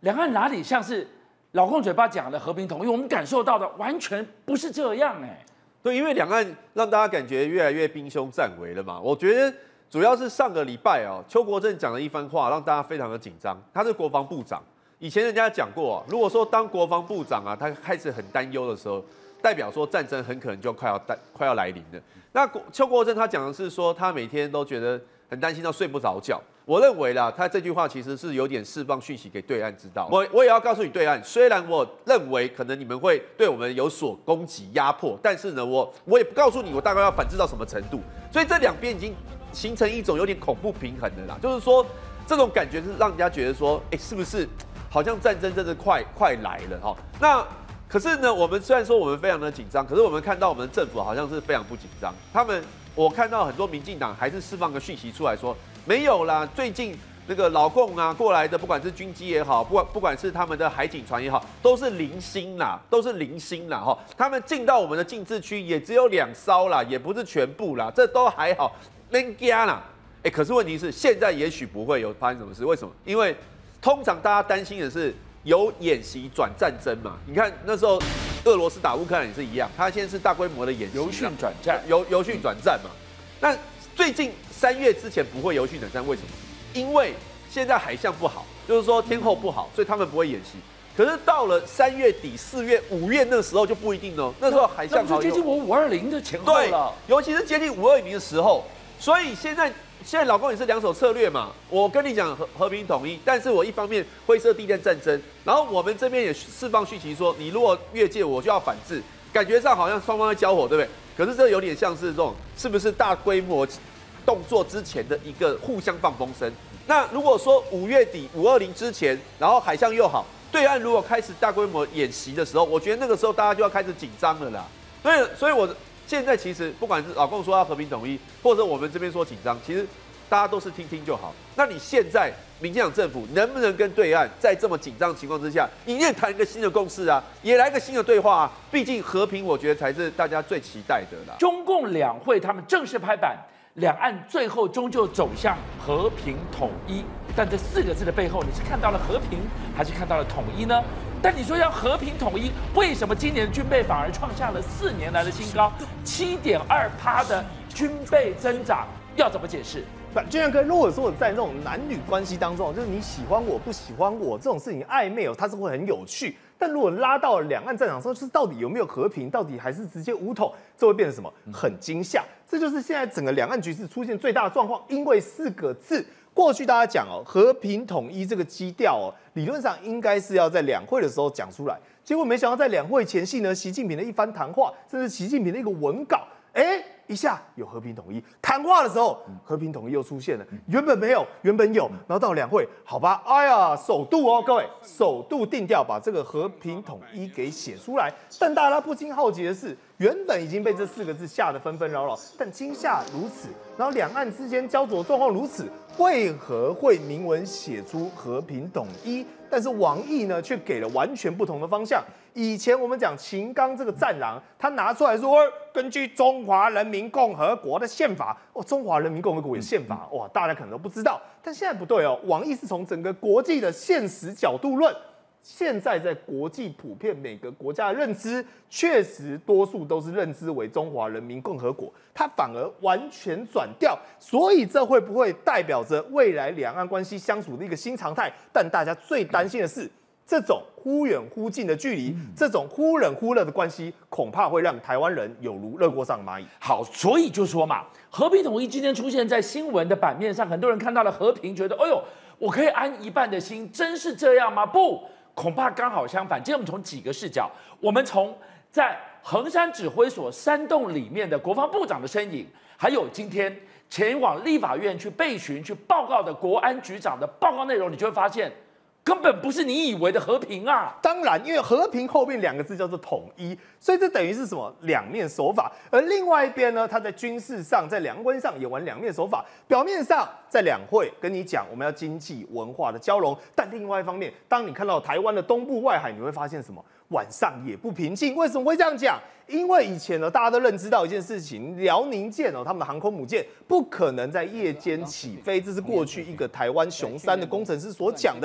两岸哪里像是老共嘴巴讲的和平统一？我们感受到的完全不是这样哎。 对，因为两岸让大家感觉越来越兵凶战危了嘛。我觉得主要是上个礼拜邱国正讲了一番话，让大家非常的紧张。他是国防部长，以前人家讲过如果说当国防部长他开始很担忧的时候，代表说战争很可能就快要来临了。那邱国正他讲的是说，他每天都觉得很担心到睡不着觉。我认为啦，他这句话其实是有点释放讯息给对岸知道。我也要告诉你对岸，虽然我认为可能你们会对我们有所攻击压迫，但是呢，我也不告诉你我大概要反制到什么程度。所以这两边已经形成一种有点恐怖平衡的啦，就是说这种感觉是让人家觉得说，是不是好像战争真的快来了那可是呢，我们虽然说我们非常的紧张，可是我们看到我们的政府好像是非常不紧张。我看到很多民进党还是释放个讯息出来说，没有啦，最近那个老共过来的，不管是军机也好，不管是他们的海警船也好，都是零星啦，他们进到我们的禁制区也只有2艘啦，也不是全部啦，这都还好，免惊啦。可是问题是现在也许不会有发生什么事，为什么？因为通常大家担心的是由演习转战争嘛。你看那时候俄罗斯打乌克兰也是一样，他现在是大规模的演习， 由训转战， 由训转战嘛。那最近3月之前不会由训转战，为什么？因为现在海象不好，就是说天候不好，所以他们不会演习。可是到了3月底、4月、5月那时候就不一定哦，那时候海象好， 接近我520的前后了， 尤其是接近520的时候，所以现在老共也是2手策略嘛。我跟你讲和平统一，但是我一方面灰色地带战争，然后我们这边也释放讯息说，你如果越界，我就要反制，感觉上好像双方在交火，对不对？可是这有点像是这种是不是大规模动作之前的一个互相放风声。那如果说5月底520之前，然后海象又好，对岸如果开始大规模演习的时候，我觉得那个时候大家就要开始紧张了啦。所以我现在其实不管是老共说要和平统一，或者我们这边说紧张，其实大家都是听听就好。那你现在民进党政府能不能跟对岸在这么紧张的情况之下，你也谈一个新的共识啊，也来一个新的对话啊？毕竟和平，我觉得才是大家最期待的啦。 中共两会他们正式拍板，两岸最后终究走向和平统一。但这4个字的背后，你是看到了和平，还是看到了统一呢？但你说要和平统一，为什么今年军备反而创下了4年来的新高，7.2%的军备增长？要怎么解释？ 就像哥，如果说在那种男女关系当中，就是你喜欢我不喜欢我这种事情暧昧它是会很有趣。但如果拉到两岸战场上，就是到底有没有和平，到底还是直接武统，这会变成什么？很惊吓。这就是现在整个两岸局势出现最大的状况，因为4个字。过去大家讲和平统一这个基调理论上应该是要在两会的时候讲出来，结果没想到在两会前夕呢，习近平的一番谈话，甚至习近平的一个文稿，一下有和平统一，谈话的时候和平统一又出现了，原本没有，原本有，然后到两会，好吧，哎呀，首度各位，首度定调把这个和平统一给写出来，但大家不禁好奇的是，原本已经被这4个字吓得纷纷扰扰，但惊吓如此，然后两岸之间焦灼状况如此，为何会明文写出和平统一？但是王毅呢，却给了完全不同的方向。以前我们讲秦刚这个战狼，他拿出来说，根据中华人民共和国的宪法，中华人民共和国有宪法，哇，大家可能都不知道。但现在不对王毅是从整个国际的现实角度论。现在在国际普遍每个国家的认知，确实多数都是认知为中华人民共和国，它反而完全转调，所以这会不会代表着未来两岸关系相处的一个新常态？但大家最担心的是，这种忽远忽近的距离，这种忽冷忽热的关系，恐怕会让台湾人有如热锅上的蚂蚁。 好，所以就说嘛，和平统一今天出现在新闻的版面上，很多人看到了和平，觉得哎呦，我可以安一半的心，真是这样吗？不。恐怕刚好相反。今天我们从几个视角，我们从在衡山指挥所山洞里面的国防部长的身影，还有今天前往立法院去备询、去报告的国安局长的报告内容，你就会发现，根本不是你以为的和平啊！ 当然，因为和平后面2个字叫做统一，所以这等于是什么？两面手法。而另外一边呢，他在军事上、在两岸关系上也玩两面手法。表面上在两会跟你讲我们要经济文化的交融，但另外一方面，当你看到台湾的东部外海，你会发现什么？晚上也不平静。为什么会这样讲？因为以前呢，大家都认知到一件事情，辽宁舰他们的航空母舰不可能在夜间起飞，这是过去一个台湾雄三的工程师所讲的。结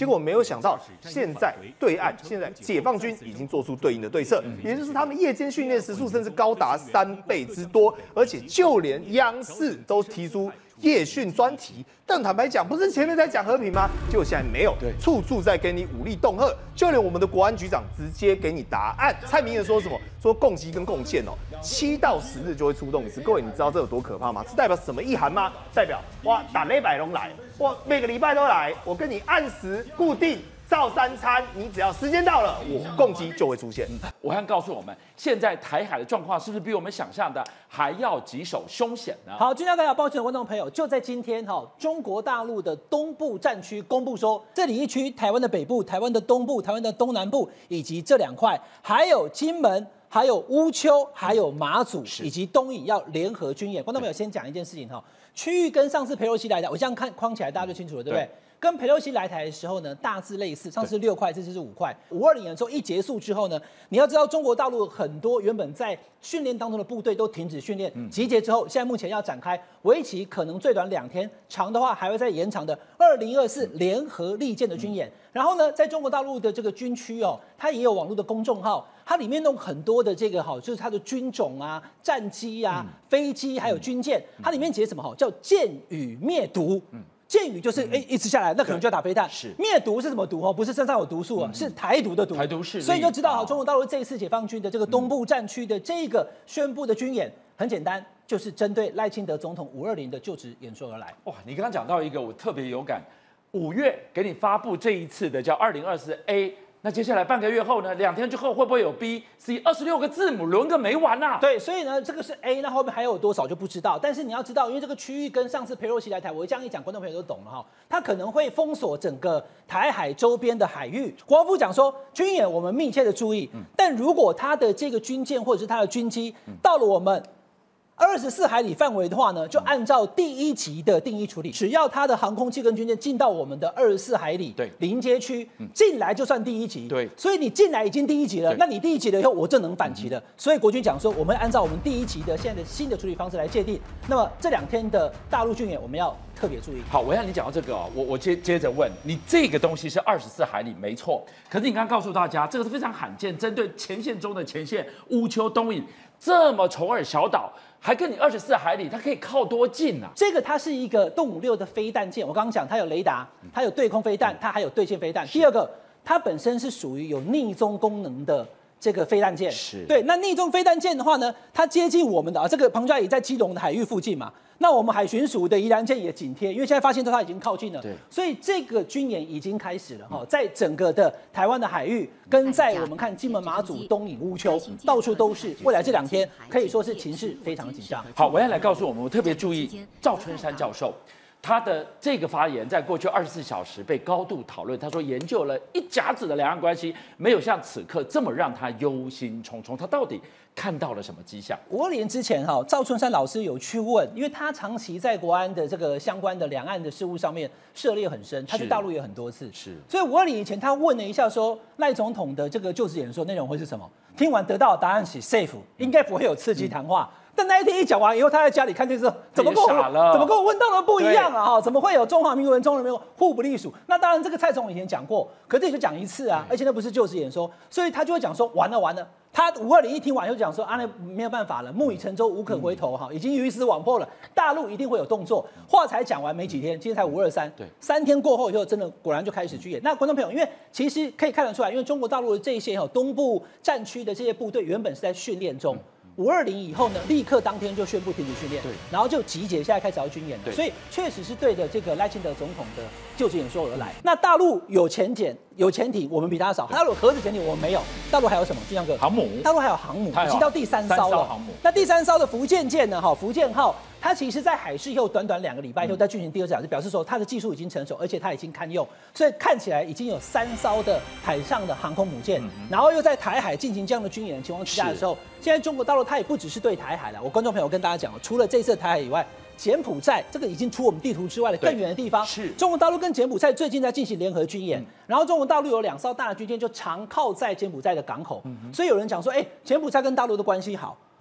结果没有想到，现在对岸现在解放军已经做出对应的对策，也就是他们夜间训练时数甚至高达3倍之多，而且就连央视都提出夜训专题。但坦白讲，不是前面在讲和平吗？结果现在没有，处处在给你武力恫吓，就连我们的国安局长直接给你答案。蔡明言说什么？说共机跟共建7到10日就会出动一次。各位，你知道这有多可怕吗？这代表什么意涵吗？代表哇，打雷百龙来，我每个礼拜都来，我跟你按时固定。照3餐，你只要时间到了，我共机就会出现。 武汉告诉我们，现在台海的状况是不是比我们想象的还要棘手凶险呢？ 好，今天大家抱歉的观众朋友，就在今天中国大陆的东部战区公布说，这里一区台湾的北部、台湾的东部、台湾的东南部，以及这2块，还有金门。还有乌丘，还有马祖以及东引要联合军演。观众朋友，先讲一件事情区域跟上次裴洛西来台，我这样看框起来，大家就清楚了，对不对？跟裴洛西来台的时候呢，大致类似，上次6块，这次是5块。520年的时候一结束之后呢，你要知道中国大陆很多原本在训练当中的部队都停止训练，集结之后，现在目前要展开为期可能最短2天，长的话还会再延长的2024联合利剑的军演。然后呢，在中国大陆的这个军区它也有网络的公众号，它里面弄很多的这个就是它的军种啊、战机啊、飞机还有军舰，它里面写什么叫箭雨灭毒。箭雨就是一直下来，那可能就要打飞弹。是灭毒是什么毒不是身上有毒素是台独的毒。 台独势力， 所以就知道中国大陆这一次解放军的这个东部战区的这个宣布的军演，很简单，就是针对赖清德总统520的就职演说而来。 哇，你刚刚讲到一个我特别有感，5月给你发布这一次的叫2024A。那接下来半个月后呢？2天之后会不会有 B、C 26个字母轮个没完啊？ 对，所以呢，这个是 A， 那后面还有多少就不知道。但是你要知道，因为这个区域跟上次裴洛西来台，我这样一讲，观众朋友都懂了它可能会封锁整个台海周边的海域。国防部讲说，军演我们密切的注意，但如果它的这个军舰或者是它的军机到了我们24海里范围的话呢，就按照第1级的定义处理。只要它的航空器跟军舰进到我们的24海里临街区进来，就算第1级。对，所以你进来已经第1级了，那你第1级了以后，我就能反击了。所以国军讲说，我们会按照我们第1级的现在的新的处理方式来界定。那么这2天的大陆军演，我们要特别注意。 好，我要你讲到这个我接着问你，这个东西是24海里没错，可是你刚刚告诉大家，这个是非常罕见，针对前线中的前线乌丘、东引这么丑尔小岛。还跟你24海里，它可以靠多近啊？ 这个它是一个动56的飞弹舰，我刚刚讲它有雷达，它有对空飞弹，它还有对舰飞弹。第二个，它本身是属于有逆中功能的这个飞弹舰。是对，那逆中飞弹舰的话呢，它接近我们的这个庞加里在基隆的海域附近嘛。那我们海巡署的宜兰舰也紧贴，因为现在发现它已经靠近了，所以这个军演已经开始了在整个的台湾的海域，跟在我们看金门、马祖、东引、乌丘，到处都是。未来这2天可以说是情势非常紧张。 好，我要来告诉我们，我特别注意赵春山教授。他的这个发言在过去24小时被高度讨论。他说，研究了一甲子的两岸关系，没有像此刻这么让他忧心忡忡。他到底看到了什么迹象 ？520年之前赵春山老师有去问，因为他长期在国安的这个相关的两岸的事务上面涉猎很深，他去大陆也很多次。是，所以520以前他问了一下说，赖总统的这个就职演说内容会是什么？听完得到的答案是 safe， 应该不会有刺激谈话。但那一天一讲完以后，他在家里看电视，怎么跟我问到的不一样啊？怎么会有中华民国跟中华民国互不隶属？那当然，这个蔡总统以前讲过，可这也就讲一次啊，而且那不是就职演说，所以他就会讲说完了。他520一听完就讲说那没有办法了，木已成舟，无可回头已经鱼死网破了，大陆一定会有动作。话才讲完没几天，今天才523，对，3天过后以后，真的果然就开始军演。那观众朋友，因为其实可以看得出来，因为中国大陆的这些东部战区的这些部队原本是在训练中。520以后呢，立刻当天就宣布停止训练，然后就集结，现在开始要军演了，所以确实是对着这个赖清德总统的就职演说而来。那大陆有潜艇，我们比他少；大陆有核子潜艇，我们没有。大陆还有什么？就像个航母， 大陆还有航母，已经到第3艘了。那第3艘的福建舰呢？福建号。它其实，在海试以后短短2个礼拜以后，在进行第2次海试，表示说它的技术已经成熟，而且它已经堪用，所以看起来已经有3艘的海上的航空母舰，然后又在台海进行这样的军演的情况之下的时候，现在中国大陆它也不只是对台海了。我观众朋友跟大家讲，除了这次的台海以外，柬埔寨这个已经出我们地图之外的更远的地方，是中国大陆跟柬埔寨最近在进行联合军演，然后中国大陆有2艘大的军舰就常靠在柬埔寨的港口，所以有人讲说，柬埔寨跟大陆的关系好。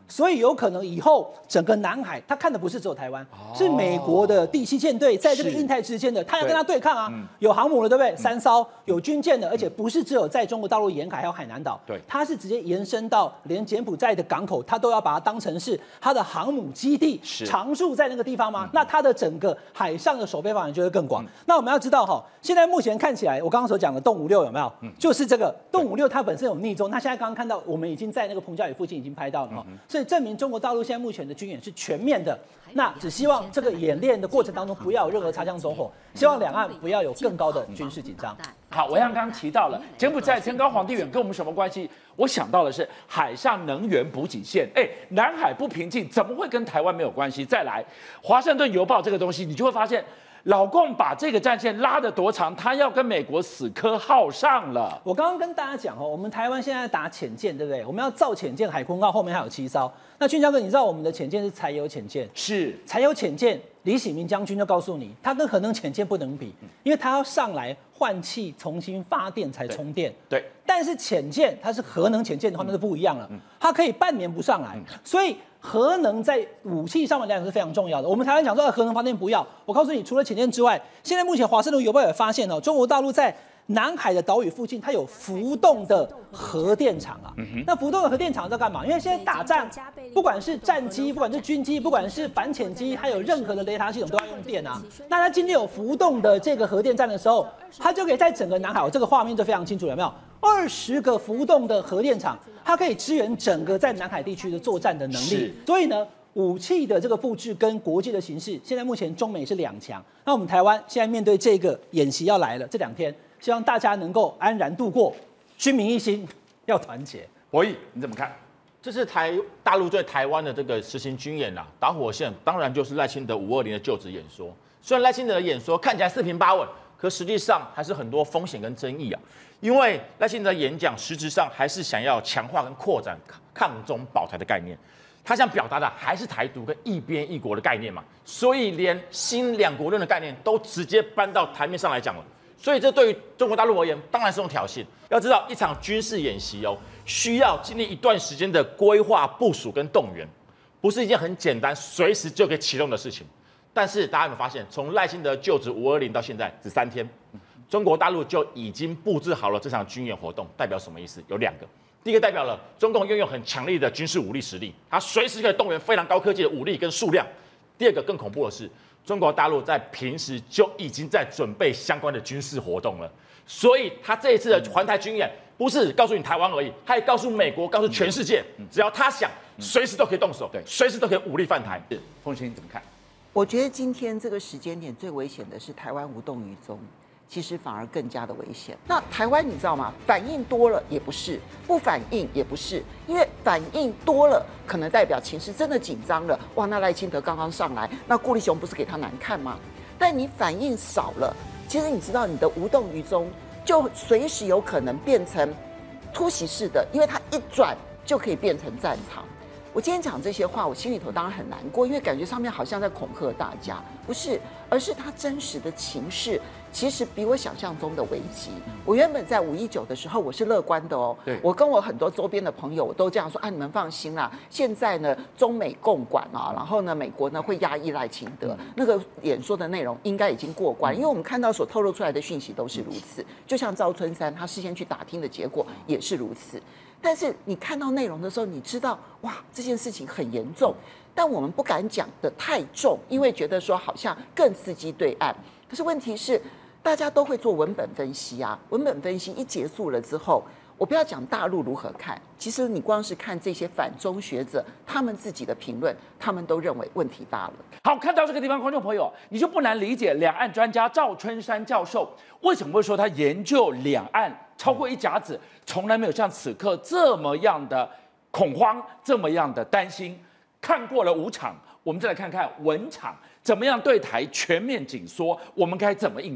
所以有可能以后整个南海，他看的不是只有台湾，是美国的第7舰队在这个印太之间的，他要跟他对抗啊。有航母了，对不对？3艘，有军舰的，而且不是只有在中国大陆沿海，还有海南岛。 对， 它是直接延伸到连柬埔寨的港口，它都要把它当成是它的航母基地，常驻在那个地方吗？那它的整个海上的守备范围就会更广。那我们要知道哈，现在目前看起来，我刚刚所讲的动56有没有？就是这个动56，它本身有逆中，那现在刚刚看到，我们已经在那个彭佳屿附近已经拍到了哈，所以证明中国大陆现在目前的军演是全面的。那只希望这个演练的过程当中不要有任何擦枪走火，希望两岸不要有更高的军事紧张。 好，我像刚刚提到了柬埔寨天高皇帝远跟我们什么关系？我想到的是海上能源补给线。南海不平静，怎么会跟台湾没有关系？再来，华盛顿邮报这个东西，你就会发现。老共把这个战线拉得多长，他要跟美国死磕耗上了。 我刚刚跟大家讲我们台湾现在打潜舰，对不对？我们要造潜舰，海鲲号后面还有7艘。那俊江哥，你知道我们的潜舰是柴油潜舰， 是柴油潜舰。李喜明将军就告诉你，它跟核能潜舰不能比，因为它要上来换气、重新发电才充电。 对， 但是潜舰它是核能潜舰的话，那就不一样了，它可以半年不上来，所以。核能在武器上面来讲是非常重要的。我们台湾讲说核能发电不要，我告诉你，除了潜舰之外，现在目前华盛顿邮报也发现中国大陆在南海的岛屿附近，它有浮动的核电厂啊。那浮动的核电厂在干嘛？因为现在打仗，不管是战机，不管是军机，不管是反潜机，还有任何的雷达系统都要用电啊。那它今天有浮动的这个核电站的时候，它就可以在整个南海，这个画面就非常清楚，有没有？20个浮动的核电厂，它可以支援整个在南海地区的作战的能力。所以呢，武器的这个布置跟国际的形势，现在目前中美是2强。那我们台湾现在面对这个演习要来了，这2天，希望大家能够安然度过，军民一心，要团结。 博弈，你怎么看？ 这是大陆对台湾的这个实行军演导火线当然就是赖清德520的就职演说。虽然赖清德的演说看起来4平8稳，可实际上还是很多风险跟争议啊。因为赖清德的演讲实质上还是想要强化跟扩展抗中保台的概念，他想表达的还是台独跟一边一国的概念嘛，所以连新2国论的概念都直接搬到台面上来讲了。所以这对于中国大陆而言，当然是种挑衅。要知道，一场军事演习需要经历一段时间的规划、部署跟动员，不是一件很简单、随时就可以启动的事情。但是大家有没有发现，从赖清德就职520到现在只3天，中国大陆就已经布置好了这场军演活动，代表什么意思？有2个。第一个代表了中共拥有很强力的军事武力实力，它随时可以动员非常高科技的武力跟数量。第二个更恐怖的是，中国大陆在平时就已经在准备相关的军事活动了，所以他这一次的环台军演不是告诉你台湾而已，他也告诉美国，告诉全世界，只要他想，随时都可以动手，对，随时都可以武力犯台。 凤馨怎么看？ 我觉得今天这个时间点最危险的是台湾无动于衷，其实反而更加的危险。那台湾你知道吗？反应多了也不是，不反应也不是，因为反应多了可能代表情势真的紧张了。哇，那赖清德刚刚上来，那顾立雄不是给他难看吗？但你反应少了，其实你知道你的无动于衷就随时有可能变成突袭式的，因为它一转就可以变成战场。我今天讲这些话，我心里头当然很难过，因为感觉上面好像在恐吓大家，不是，而是它真实的情势，其实比我想象中的危急。我原本在519的时候，我是乐观的哦，我跟我很多周边的朋友，我都这样说啊，你们放心啦，现在呢，中美共管啊，然后呢，美国呢会压抑赖清德，那个演说的内容应该已经过关，因为我们看到所透露出来的讯息都是如此，就像赵春山他事先去打听的结果也是如此。但是你看到内容的时候，你知道哇，这件事情很严重，但我们不敢讲得太重，因为觉得说好像更刺激对岸。可是问题是，大家都会做文本分析啊，文本分析一结束了之后，我不要讲大陆如何看，其实你光是看这些反中学者他们自己的评论，他们都认为问题大了。 好，看到这个地方，观众朋友，你就不难理解两岸专家赵春山教授为什么会说他研究两岸超过1甲子，从来没有像此刻这么样的恐慌，这么样的担心。看过了5场，我们再来看看文场怎么样对台全面紧缩，我们该怎么应对？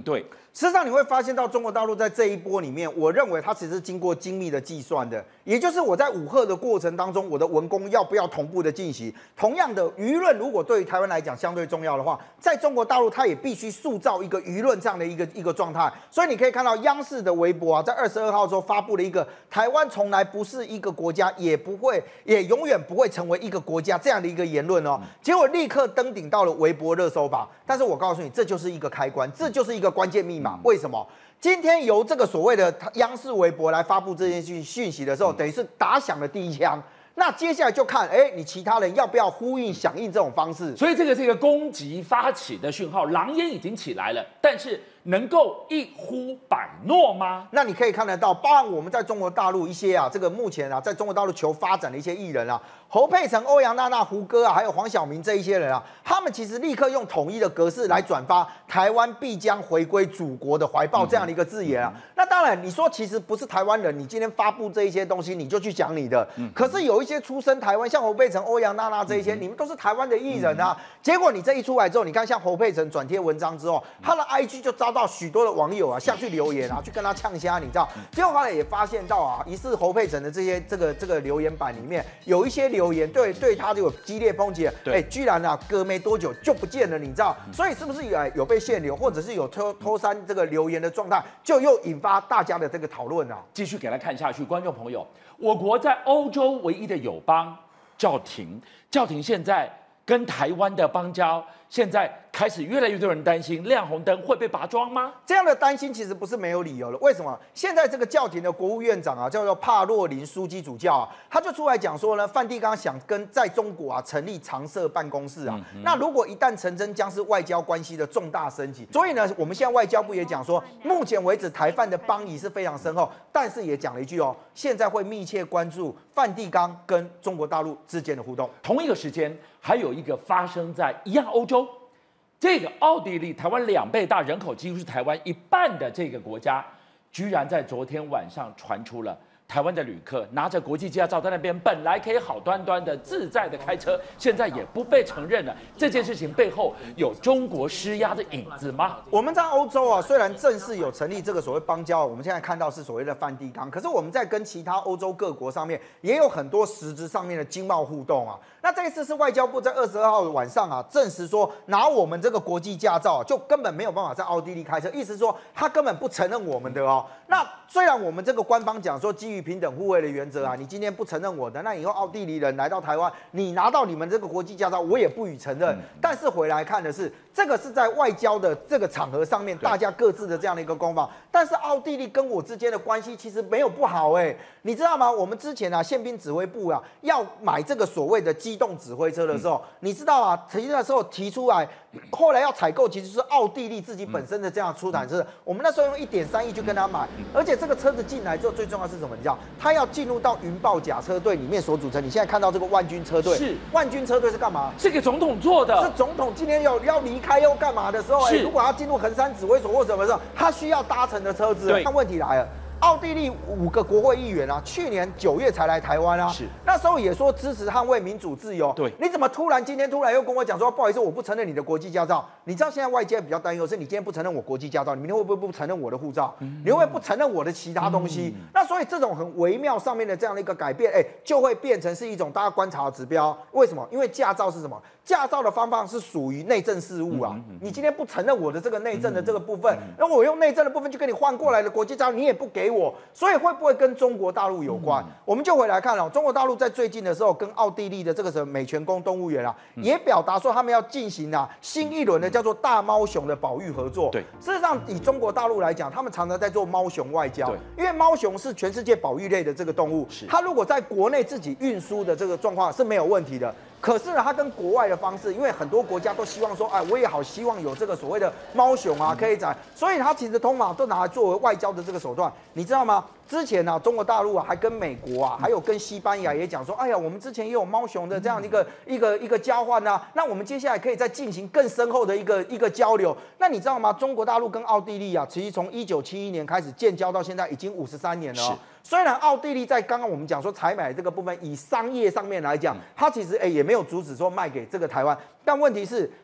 事实上，你会发现到中国大陆在这一波里面，我认为它其实是经过精密的计算的，也就是我在武吓的过程当中，我的文攻要不要同步的进行？同样的，舆论如果对于台湾来讲相对重要的话，在中国大陆它也必须塑造一个舆论这样的一个状态。所以你可以看到央视的微博啊，在22号的时候发布了一个台湾从来不是一个国家，也永远不会成为一个国家这样的一个言论哦，结果立刻登顶到了微博热搜榜。但是我告诉你，这就是一个开关，这就是一个关键密码。为什么？今天由这个所谓的央视微博来发布这件讯息的时候，等于是打响了第一枪。那接下来就看，你其他人要不要呼应响应这种方式？ 所以这个是一个攻击发起的讯号，狼烟已经起来了，但是能够一呼百诺吗？ 那你可以看得到，包含我们在中国大陆一些这个目前在中国大陆求发展的一些艺人侯佩岑、欧阳娜娜、胡歌还有黄晓明这一些人他们其实立刻用统一的格式来转发台湾必将回归祖国的怀抱这样的一个字眼那当然，你说其实不是台湾人，你今天发布这一些东西，你就去讲你的。可是有一些出身台湾，像侯佩岑、欧阳娜娜这一些，你们都是台湾的艺人结果你这一出来之后，你看像侯佩岑转贴文章之后，他的 IG 就遭到许多的网友下去留言去跟他呛虾，你知道？结果后来也发现到疑似侯佩岑的这些这个留言板里面有一些留言对他就有激烈抨击，居然隔没多久就不见了，你知道？所以是不是有被限流，或者是有偷删这个留言的状态，就又引发大家的这个讨论继续给他看下去，观众朋友，我国在欧洲唯一的友邦教廷现在跟台湾的邦交，现在开始越来越多人担心亮红灯会被拔桩吗？ 这样的担心其实不是没有理由的。为什么？现在这个教廷的国务院长叫做帕洛林书记主教他就出来讲说呢，梵蒂冈想跟在中国成立常设办公室那如果一旦成真，将是外交关系的重大升级。所以呢，我们现在外交部也讲说，目前为止台梵的邦谊是非常深厚，但是也讲了一句现在会密切关注梵蒂冈跟中国大陆之间的互动。 同一个时间，还有一个发生在一样欧洲。这个奥地利，台湾2倍大，人口几乎是台湾1半的这个国家，居然在昨天晚上传出了台湾的旅客拿着国际驾照在那边，本来可以好端端的自在的开车，现在也不被承认了。这件事情背后有中国施压的影子吗？ 我们在欧洲虽然正式有成立这个所谓邦交，我们现在看到是所谓的梵蒂冈，可是我们在跟其他欧洲各国上面也有很多实质上面的经贸互动那这一次是外交部在22号的晚上证实说，拿我们这个国际驾照就根本没有办法在奥地利开车，意思说他根本不承认我们的那虽然我们这个官方讲说基于平等互惠的原则你今天不承认我的，那以后奥地利人来到台湾，你拿到你们这个国际驾照，我也不予承认。但是回来看的是，这个是在外交的这个场合上面，大家各自的这样的一个攻防。但是奥地利跟我之间的关系其实没有不好你知道吗？我们之前宪兵指挥部要买这个所谓的机动指挥车的时候，你知道那时候提出来，后来要采购其实是奥地利自己本身的这样出产车，我们那时候用1.3亿去跟他买，而且这个车子进来之后，最重要是什么？你知道，它要进入到云豹甲车队里面所组成。你现在看到这个万军车队， 是万军车队是干嘛？ 是给总统做的， 是总统今天要离开要干嘛的时候，如果要进入衡山指挥所或什么时候，他需要搭乘的车子。那问题来了。奥地利5个国会议员去年9月才来台湾是那时候也说支持捍卫民主自由。 对， 你怎么今天突然又跟我讲说，不好意思，我不承认你的国际驾照？你知道现在外界比较担忧的是，你今天不承认我国际驾照，你明天会不会不承认我的护照？你会不会不承认我的其他东西？那所以这种很微妙上面的这样的一个改变，就会变成是一种大家观察的指标。为什么？因为驾照是什么？驾照的方法是属于内政事务你今天不承认我的这个内政的这个部分，那我用内政的部分去跟你换过来的国际驾照，你也不给我，所以会不会跟中国大陆有关？我们就回来看中国大陆在最近的时候跟奥地利的这个什么美泉宫动物园也表达说他们要进行新一轮的叫做大猫熊的保育合作。 对， 事实上以中国大陆来讲，他们常常在做猫熊外交，因为猫熊是全世界保育类的这个动物，它如果在国内自己运输的这个状况是没有问题的。可是呢，它跟国外的方式，因为很多国家都希望说，我也好希望有这个所谓的猫熊可以展，所以它其实通常都拿来作为外交的这个手段，你知道吗？之前中国大陆还跟美国还有跟西班牙也讲说，哎呀，我们之前也有猫熊的这样一个交换那我们接下来可以再进行更深厚的一个交流。那你知道吗？中国大陆跟奥地利其实从1971年开始建交到现在已经53年了虽然奥地利在刚刚我们讲说采买这个部分，以商业上面来讲，它其实也没有阻止说卖给这个台湾，但问题是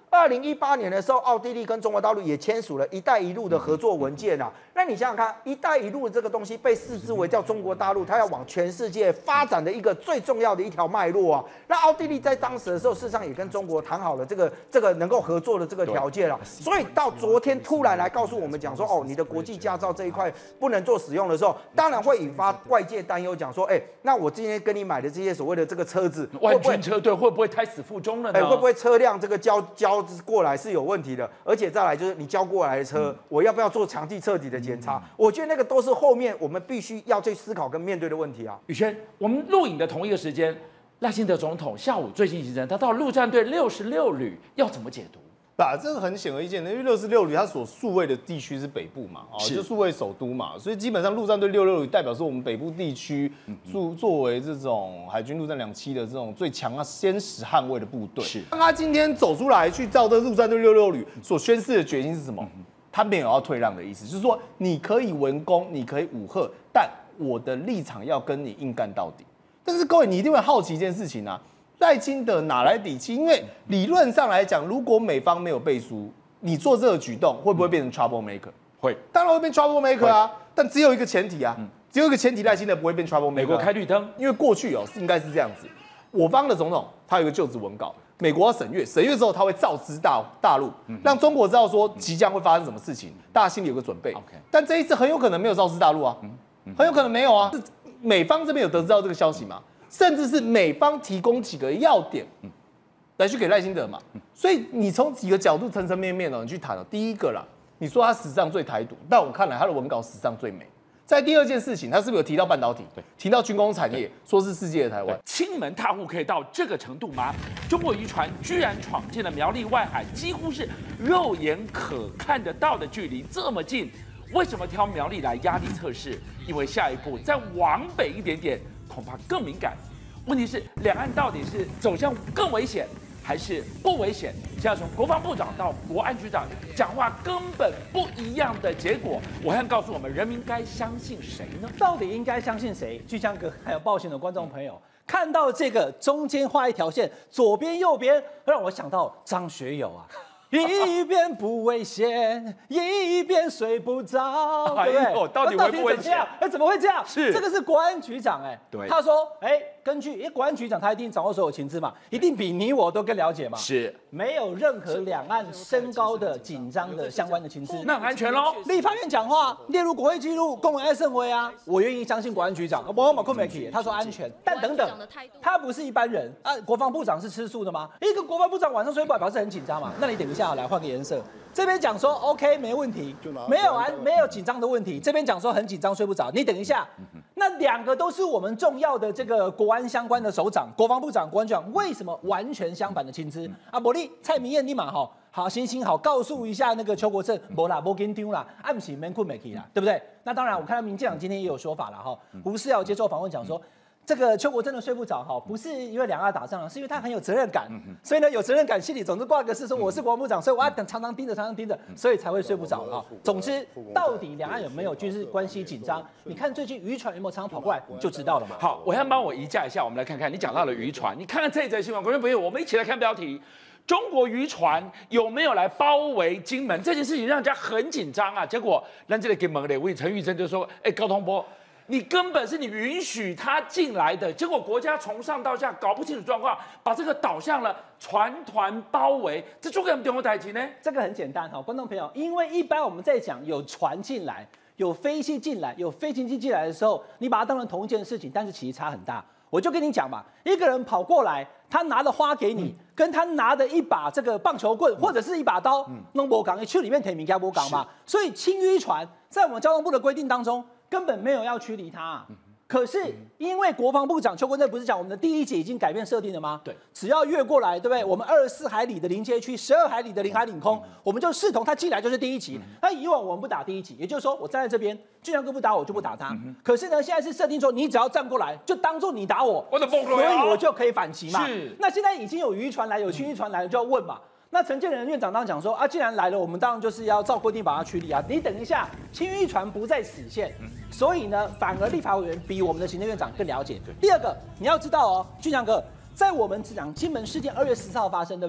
2018年的时候，奥地利跟中国大陆也签署了"一带一路"的合作文件啊。那你想想看，"一带一路"这个东西被视之为叫中国大陆它要往全世界发展的一个最重要的一条脉络啊。那奥地利在当时的时候，事实上也跟中国谈好了这个能够合作的这个条件了。所以到昨天突然来告诉我们讲说，哦，你的国际驾照这一块不能做使用的时候，当然会引发外界担忧，讲说，那我今天跟你买的这些所谓的这个车子， 万军车队会不会胎死腹中了呢？ 会不会车辆这个交过来是有问题的？而且再来就是你交过来的车，我要不要做详细彻底的检查？我觉得那个都是后面我们必须要去思考跟面对的问题啊。 宇轩，我们录影的同一个时间，赖清德总统下午最新行程，他到陆战队66旅，要怎么解读？ 这个很显而易见的，因为66旅它所数位的地区是北部嘛，就数位首都嘛，所以基本上陆战队66旅代表是我们北部地区作为这种海军陆战2栖的这种最强先实捍卫的部队。是，当他今天走出来去照这陆战队66旅所宣示的决心是什么？他没有要退让的意思，就是说你可以文攻，你可以武吓，但我的立场要跟你硬干到底。但是各位，你一定会好奇一件事情啊。赖清德哪来底气？因为理论上来讲，如果美方没有背书，你做这个举动会不会变成 trouble maker？ 会， 当然会变 trouble maker 啊。但只有一个前提啊，只有一个前提，赖清德不会变 trouble maker。 美国开绿灯， 因为过去应该是这样子，我方的总统他有一个就职文稿，美国要审阅之后，他会告知大陆，让中国知道说即将会发生什么事情，大家心里有个准备。但这一次很有可能没有告知大陆啊，很有可能没有啊。美方这边有得知到这个消息吗？甚至是美方提供几个要点来去给赖清德嘛，所以你从几个角度层层面面你去谈第一个啦，你说他史上最台独，但我看来他的文稿史上最美。在第二件事情，他是不是有提到半导体？提到军工产业，说是世界的台湾。 亲门踏户可以到这个程度吗？中国渔船居然闯进了苗栗外海，几乎是肉眼可看得到的距离，这么近，为什么挑苗栗来压力测试？因为下一步再往北一点点，恐怕更敏感。问题是，两岸到底是走向更危险，还是不危险？现在从国防部长到国安局长讲话根本不一样的结果，我还告诉我们，人民该相信谁呢？ 到底应该相信谁？巨匠哥还有爆讯的观众朋友，看到这个中间画一条线，左边右边，让我想到张学友啊。一边不危险，一边睡不着，对不对？ 到底危不危险？ 怎么会这样？ 是这个是国安局长对， 他说，根据国安局长他一定掌握所有情资嘛，一定比你我都更了解嘛。 是， 没有任何两岸升高的紧张的相关的情资， 那很安全喽。 立法院讲话列入国会记录，公文爱盛威啊，我愿意相信国安局长。我马克梅克他说安全，但等等，他不是一般人啊。国防部长是吃素的吗？一个国防部长晚上睡不好，表示很紧张嘛。那你等一下来换个颜色，这边讲说 OK 没问题，没有紧张的问题。这边讲说很紧张睡不着，你等一下。那两个都是我们重要的这个国安相关的首长，国防部长、国安局长，为什么完全相反的情资？伯利、蔡明燕立马好行行好，告诉一下那个邱国正，没啦，没跟丢啦，暗时没困没起啦，对不对？那当然，我看到民进党今天也有说法了胡适要接受访问讲说。这个邱国真的睡不着不是因为两岸打仗，是因为他很有责任感，所以呢有责任感，心里总是挂个事，说我是国防部长，所以我要常常盯着，所以才会睡不着总之，到底两岸有没有就是关系紧张？你看最近渔船有没有常常跑过来就知道了嘛。 好，我先帮我移驾一下，我们来看看你讲到了渔船，你看看这则新闻，观众朋友，我们一起来看标题：中国渔船有没有来包围金门？这件事情让人家很紧张啊。结果让这里给蒙的位陈玉珍就说：“高通波。”你根本是你允许他进来的，结果国家从上到下搞不清楚状况，把这个导向了船团包围，这就跟中国台棋呢？ 这个很简单观众朋友，因为一般我们在讲有船进来、有飞机进来、有飞行机进来的时候，你把它当成同一件事情，但是其实差很大。我就跟你讲嘛，一个人跑过来，他拿了花给你，跟他拿的一把这个棒球棍或者是一把刀，弄波港，去里面填名加波港嘛。所以轻渔船在我们交通部的规定当中。根本没有要驱离它可是因为国防部长邱国正不是讲我们的第一节已经改变设定了吗？对，只要越过来，对不对？我们24海里的临街区，12海里的领海领空，我们就视同他进来就是第一级。那以往我们不打第一级，也就是说我站在这边，巨强哥不打我就不打他。可是呢，现在是设定说你只要站过来，就当做你打我，所以我就可以反击嘛。是。那现在已经有渔船来，有轻渔船来了，就要问嘛。那陈建仁院长当时讲说既然来了，我们当然就是要照规定把它驱离啊。你等一下，轻渔船不在死线，所以呢，反而立法委员比我们的行政院长更了解。第二个，你要知道巨强哥，在我们讲金门事件2月14号发生，对不对？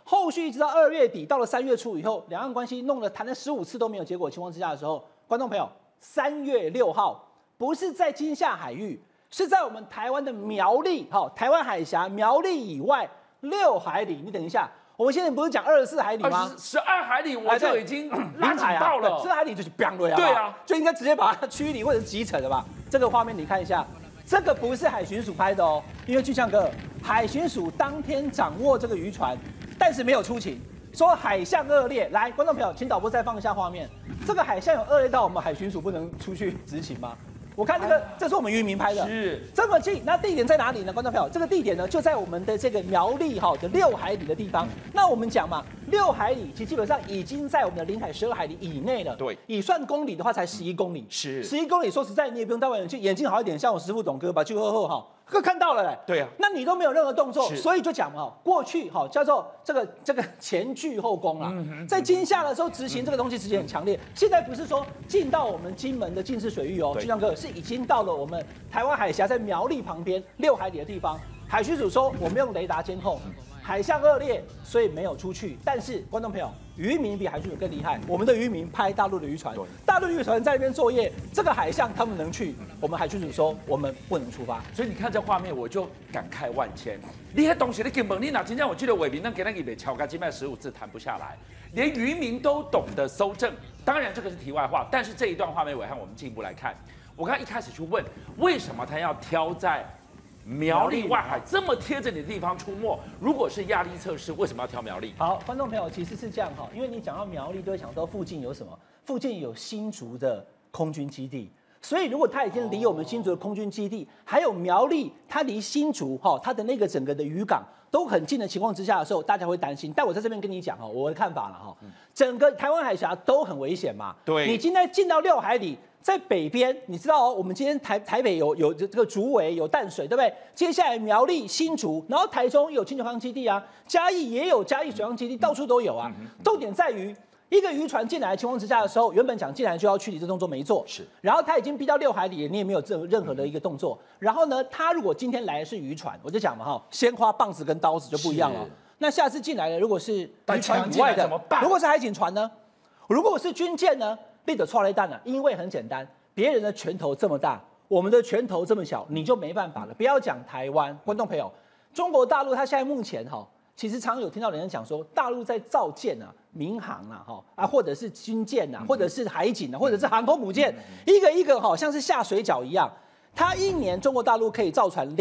后续一直到2月底，到了3月初以后，两岸关系弄了谈了15次都没有结果的情况之下的时候，观众朋友，3月6号不是在金厦海域，是在我们台湾的苗栗，台湾海峡苗栗以外6海里。你等一下，我们现在不是讲24海里吗 ？12海里我就已经拉警报了 ，12海里就是砰了呀， 对啊， 就应该直接把它驱离或者是击沉了吧？这个画面你看一下。这个不是海巡署拍的哦，因为巨象哥，海巡署当天掌握这个渔船，但是没有出勤，说海象恶劣。来，观众朋友，请导播再放一下画面，这个海象有恶劣到我们海巡署不能出去执勤吗？我看这个，这是我们渔民拍的， 是这么近。那地点在哪里呢？观众朋友，这个地点呢就在我们的这个苗栗的6海里的地方。那我们讲嘛，6海里其实基本上已经在我们的领海12海里以内了。 对， 以算公里的话才11公里。 是 11公里，说实在你也不用戴望远镜，眼睛好一点，像我师傅董哥把就后哥看到了嘞。 对啊， 那你都没有任何动作，所以就讲嘛，过去叫做这个前倨后恭啦。在金厦的时候执行这个东西执行很强烈，现在不是说进到我们金门的禁制水域哦，巨象哥是已经到了我们台湾海峡在苗栗旁边6海里的地方。海巡署说我们用雷达监控，海象恶劣，所以没有出去。但是观众朋友，渔民比海巡署更厉害，我们的渔民拍大陆的渔船，大陆的渔船在那边作业，这个海象他们能去，我们海巡署说我们不能出发。 所以你看这画面，我就感慨万千。你那东西你根本你哪今天我记得伟民那给那个被敲开金麦15字谈不下来，连渔民都懂得搜证。当然这个是题外话，但是这一段画面伟汉我们进一步来看，我刚一开始去问为什么他要挑在苗栗外海这么贴着你的地方出没，如果是压力测试，为什么要挑苗栗？ 好，观众朋友，其实是这样因为你讲到苗栗，都会想到附近有什么？附近有新竹的空军基地，所以如果它已经离我们新竹的空军基地，还有苗栗，它离新竹它的那个整个的渔港都很近的情况之下的时候，大家会担心。但我在这边跟你讲我的看法了整个台湾海峡都很危险嘛。 对， 你今天进到6海里。在北边，你知道我们今天台北有这个竹围有淡水，对不对？接下来苗栗、新竹，然后台中有清泉岗基地啊，嘉义也有嘉义水上基地，到处都有啊。重点在于一个渔船进来的情况之下的时候，原本讲进来就要驱离，这动作没做， 是。 然后他已经逼到6海里，你也没有任何的一个动作。然后呢，他如果今天来的是渔船，我就讲嘛鲜花棒子跟刀子就不一样了。那下次进来的如果是渔船以外的，如果是海警船呢？如果是军舰呢？立得错雷弹了，因为很简单，别人的拳头这么大，我们的拳头这么小，你就没办法了。不要讲台湾，观众朋友，中国大陆它现在目前其实常常有听到人家讲说，大陆在造舰民航或者是军舰或者是海警或者是航空母舰，一个一个像是下水饺一样。它一年中国大陆可以造船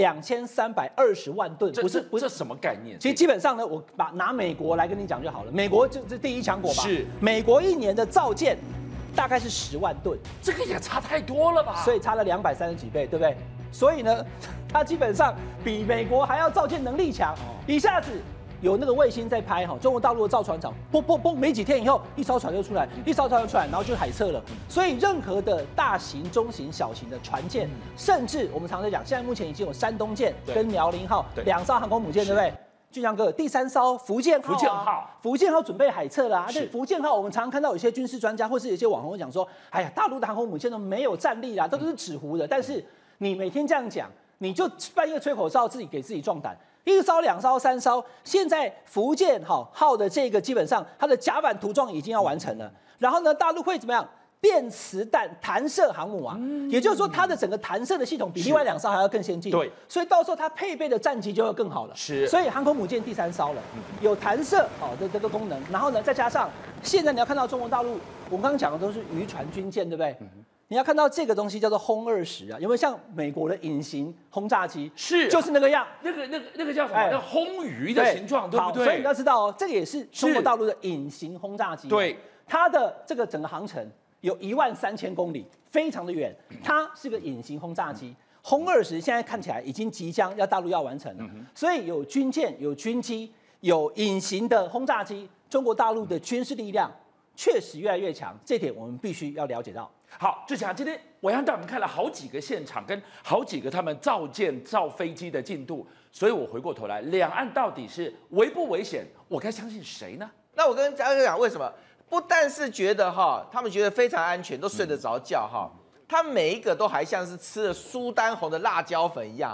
2320万吨，不是这什么概念？ 其实基本上呢，我拿美国来跟你讲就好了。美国这第一强国吧？ 是。 美国一年的造舰大概是10万吨， 这个也差太多了吧？ 所以差了230几倍，对不对？所以呢，它基本上比美国还要造舰能力强。一下子有那个卫星在拍中国大陆的造船厂，嘣，没几天以后，一艘船就出来，然后就海测了。所以任何的大型、中型、小型的船舰，甚至我们常在讲，现在目前已经有山东舰跟辽宁号2艘航空母舰，对不对？俊强哥，第3艘福建号准备海测了而且福建号我们常常看到有些军事专家或是有些网红讲说，哎呀，大陆的航空母舰都没有战力啦，都是纸糊的。但是你每天这样讲，你就半夜吹口哨，自己给自己壮胆。1艘、2艘、3艘，现在福建号的这个基本上它的甲板涂装已经要完成了。然后呢，大陆会怎么样？电磁弹弹射航母啊，也就是说它的整个弹射的系统比另外2艘还要更先进。 对， 所以到时候它配备的战机就会更好了。 是， 所以航空母舰第3艘了，有弹射的这个功能。然后呢，再加上现在你要看到中国大陆，我们刚刚讲的都是渔船军舰，对不对？你要看到这个东西叫做轰20啊，有没有像美国的隐形轰炸机？ 是， 就是那个样。 那个叫什么？那轰鱼的形状，对不对？ 所以你要知道这个也是中国大陆的隐形轰炸机。 对， 它的这个整个航程有13000公里，非常的远。它是个隐形轰炸机，轰20现在看起来已经即将大陆要完成了。所以有军舰、有军机、有隐形的轰炸机，中国大陆的军事力量确实越来越强，这点我们必须要了解到。 好，志强，今天伟汉带我们看了好几个现场，跟好几个他们造舰、造飞机的进度，所以我回过头来，两岸到底是危不危险？我该相信谁呢？ 那我跟嘉哥讲，为什么？不但是觉得他们觉得非常安全，都睡得着觉他们每一个都还像是吃了苏丹红的辣椒粉一样。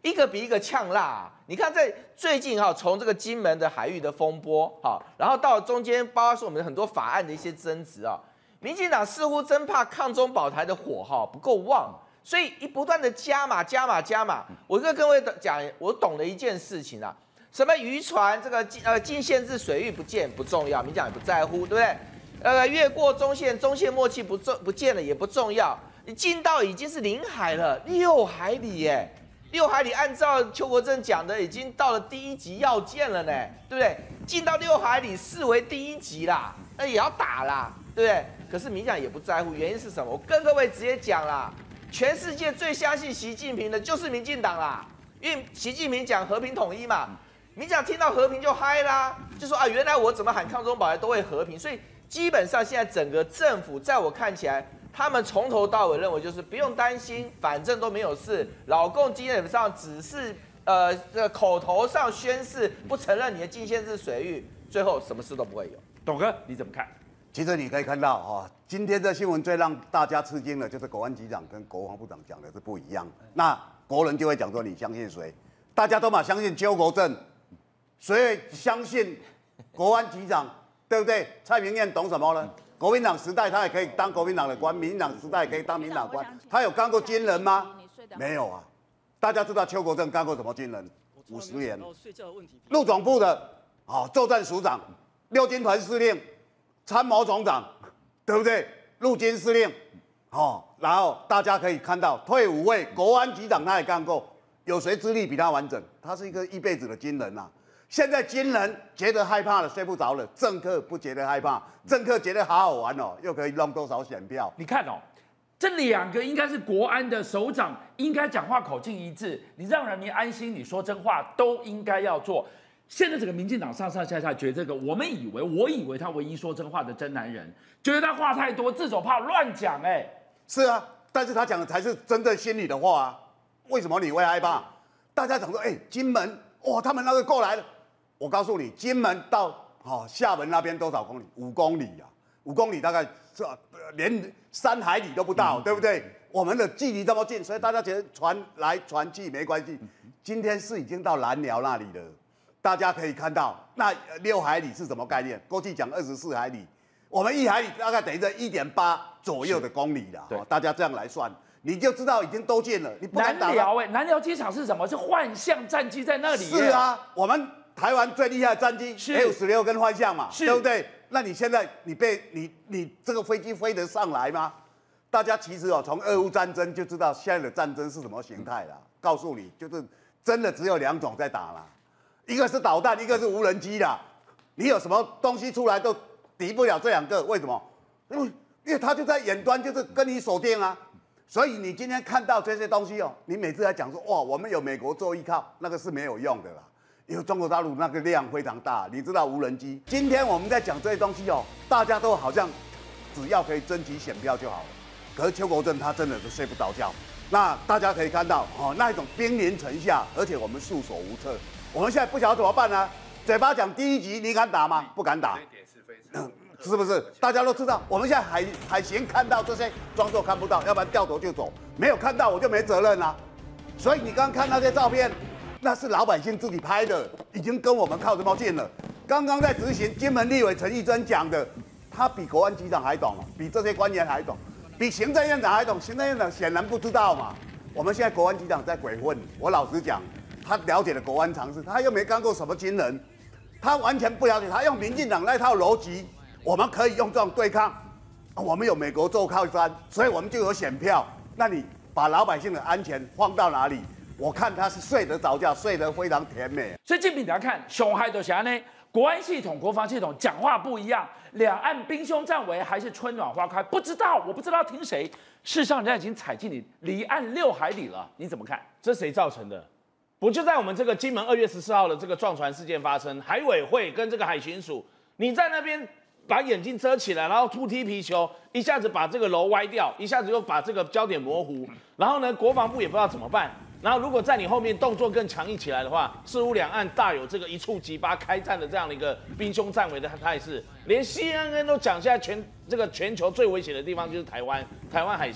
一个比一个呛辣啊。你看，在最近哈，从这个金门的海域的风波，好，然后到中间，包括说我们很多法案的一些争执啊，民进党似乎真怕抗中保台的火哈不够旺，所以不断的加码。我跟各位讲，我懂了一件事情啊，什么渔船这个禁限制水域不重要，民进党也不在乎，对不对？越过中线默契不见了也不重要，你进到已经是领海了，6海里耶。6海里，按照邱国正讲的，已经到了第1级要件了呢，对不对？进到6海里视为第1级啦，那也要打啦，对不对？可是民进党也不在乎，原因是什么？我跟各位直接讲啦，全世界最相信习近平的就是民进党啦，因为习近平讲和平统一嘛，民进党听到和平就嗨啦，就说啊，原来我怎么喊抗中保台都会和平，所以基本上现在整个政府，在我看起来。他们从头到尾认为就是不用担心，反正都没有事。老共基本上只是口头上宣誓不承认你的禁限制水域，最后什么事都不会有。 董哥你怎么看？ 其实你可以看到哈，今天的新闻最让大家吃惊的就是国安局长跟国防部长讲的是不一样。那国人就会讲说你相信谁？大家都嘛相信邱国正，谁会相信国安局长？对不对？蔡明燕懂什么呢？国民党时代他也可以当国民党的官，民进党时代也可以当民进党官。他有干过军人吗？没有啊。大家知道邱国正干过什么军人？50年。陆总部的作战署长、6军团司令、参谋总长，对不对？陆军司令，然后大家可以看到，退伍位国安局长他也干过，有谁资历比他完整？他是一辈子的军人啊。现在军人觉得害怕了，睡不着了，政客不觉得害怕，政客觉得好好玩哦，又可以弄多少选票？ 你看哦，这2个应该是国安的首长，应该讲话口径一致，你让人民安心，你说真话都应该要做。现在整个民进党上下觉得这个，我以为他唯一说真话的真男人，觉得他话太多，自走炮乱讲， 是啊，但是他讲的才是真正心里的话啊。为什么你会害怕？大家讲说，金门哇，他们那个过来了。我告诉你，金门到厦门那边多少公里？5公里啊，5公里大概连3海里都不到，对不对？我们的距离这么近，所以大家觉得传来传去没关系。今天是已经到南寮那里了，大家可以看到，那6海里是什么概念？过去讲24海里，我们1海里大概等于在1.8左右的公里了。大家这样来算，你就知道已经都近了。你不敢打南寮机场是什么？是幻象战机在那里。 是啊，我们。台湾最厉害的战机 F-16跟幻象嘛，对不对？那你现在你这个飞机飞得上来吗？大家其实从俄乌战争就知道现在的战争是什么形态了。告诉你，就是真的只有2种在打啦，一个是导弹，一个是无人机啦。你有什么东西出来都敌不了这2个，为什么？因为他就在远端，就是跟你锁定啊。所以你今天看到这些东西你每次在讲说哇，我们有美国做依靠，那个是没有用的啦。因为中国大陆那个量非常大，你知道无人机。今天我们在讲这些东西大家都好像只要可以争取选票就好了。可是邱国正他真的是睡不着觉。那大家可以看到那一种兵临城下，而且我们束手无策。我们现在不晓得怎么办呢？嘴巴讲第1级，你敢打吗？不敢打。是不是？大家都知道，我们现在海巡看到这些，装作看不到，要不然掉头就走。没有看到我就没责任啦。所以你刚刚看那些照片。那是老百姓自己拍的，已经跟我们靠这么近了。刚刚在执行，金门立委陈玉珍讲的，他比国安局长还懂，比这些官员还懂，比行政院长还懂。行政院长显然不知道嘛。我们现在国安局长在鬼混，我老实讲，他了解了国安常识，他又没干过什么军人，他完全不了解。他用民进党那套逻辑，我们可以用这种对抗，我们有美国做靠山，所以我们就有选票。那你把老百姓的安全放到哪里？我看他是睡得着觉，睡得非常甜美。 所以竞品大家看，熊孩都想呢，国安系统、国防系统讲话不一样，两岸兵凶战危还是春暖花开，不知道，我不知道听谁。事实上，人家已经踩进你离岸6海里了，你怎么看？ 这谁造成的？不就在我们这个金门2月14号的这个撞船事件发生，海委会跟这个海巡署，你在那边把眼睛遮起来，然后突踢皮球，一下子把这个楼歪掉，一下子又把这个焦点模糊，然后呢，国防部也不知道怎么办。然后，如果在你后面动作更强硬起来的话，似乎两岸大有这个一触即发开战的这样的一个兵凶战危的态势。连 CNN 都讲，现在全球最危险的地方就是台湾海峡。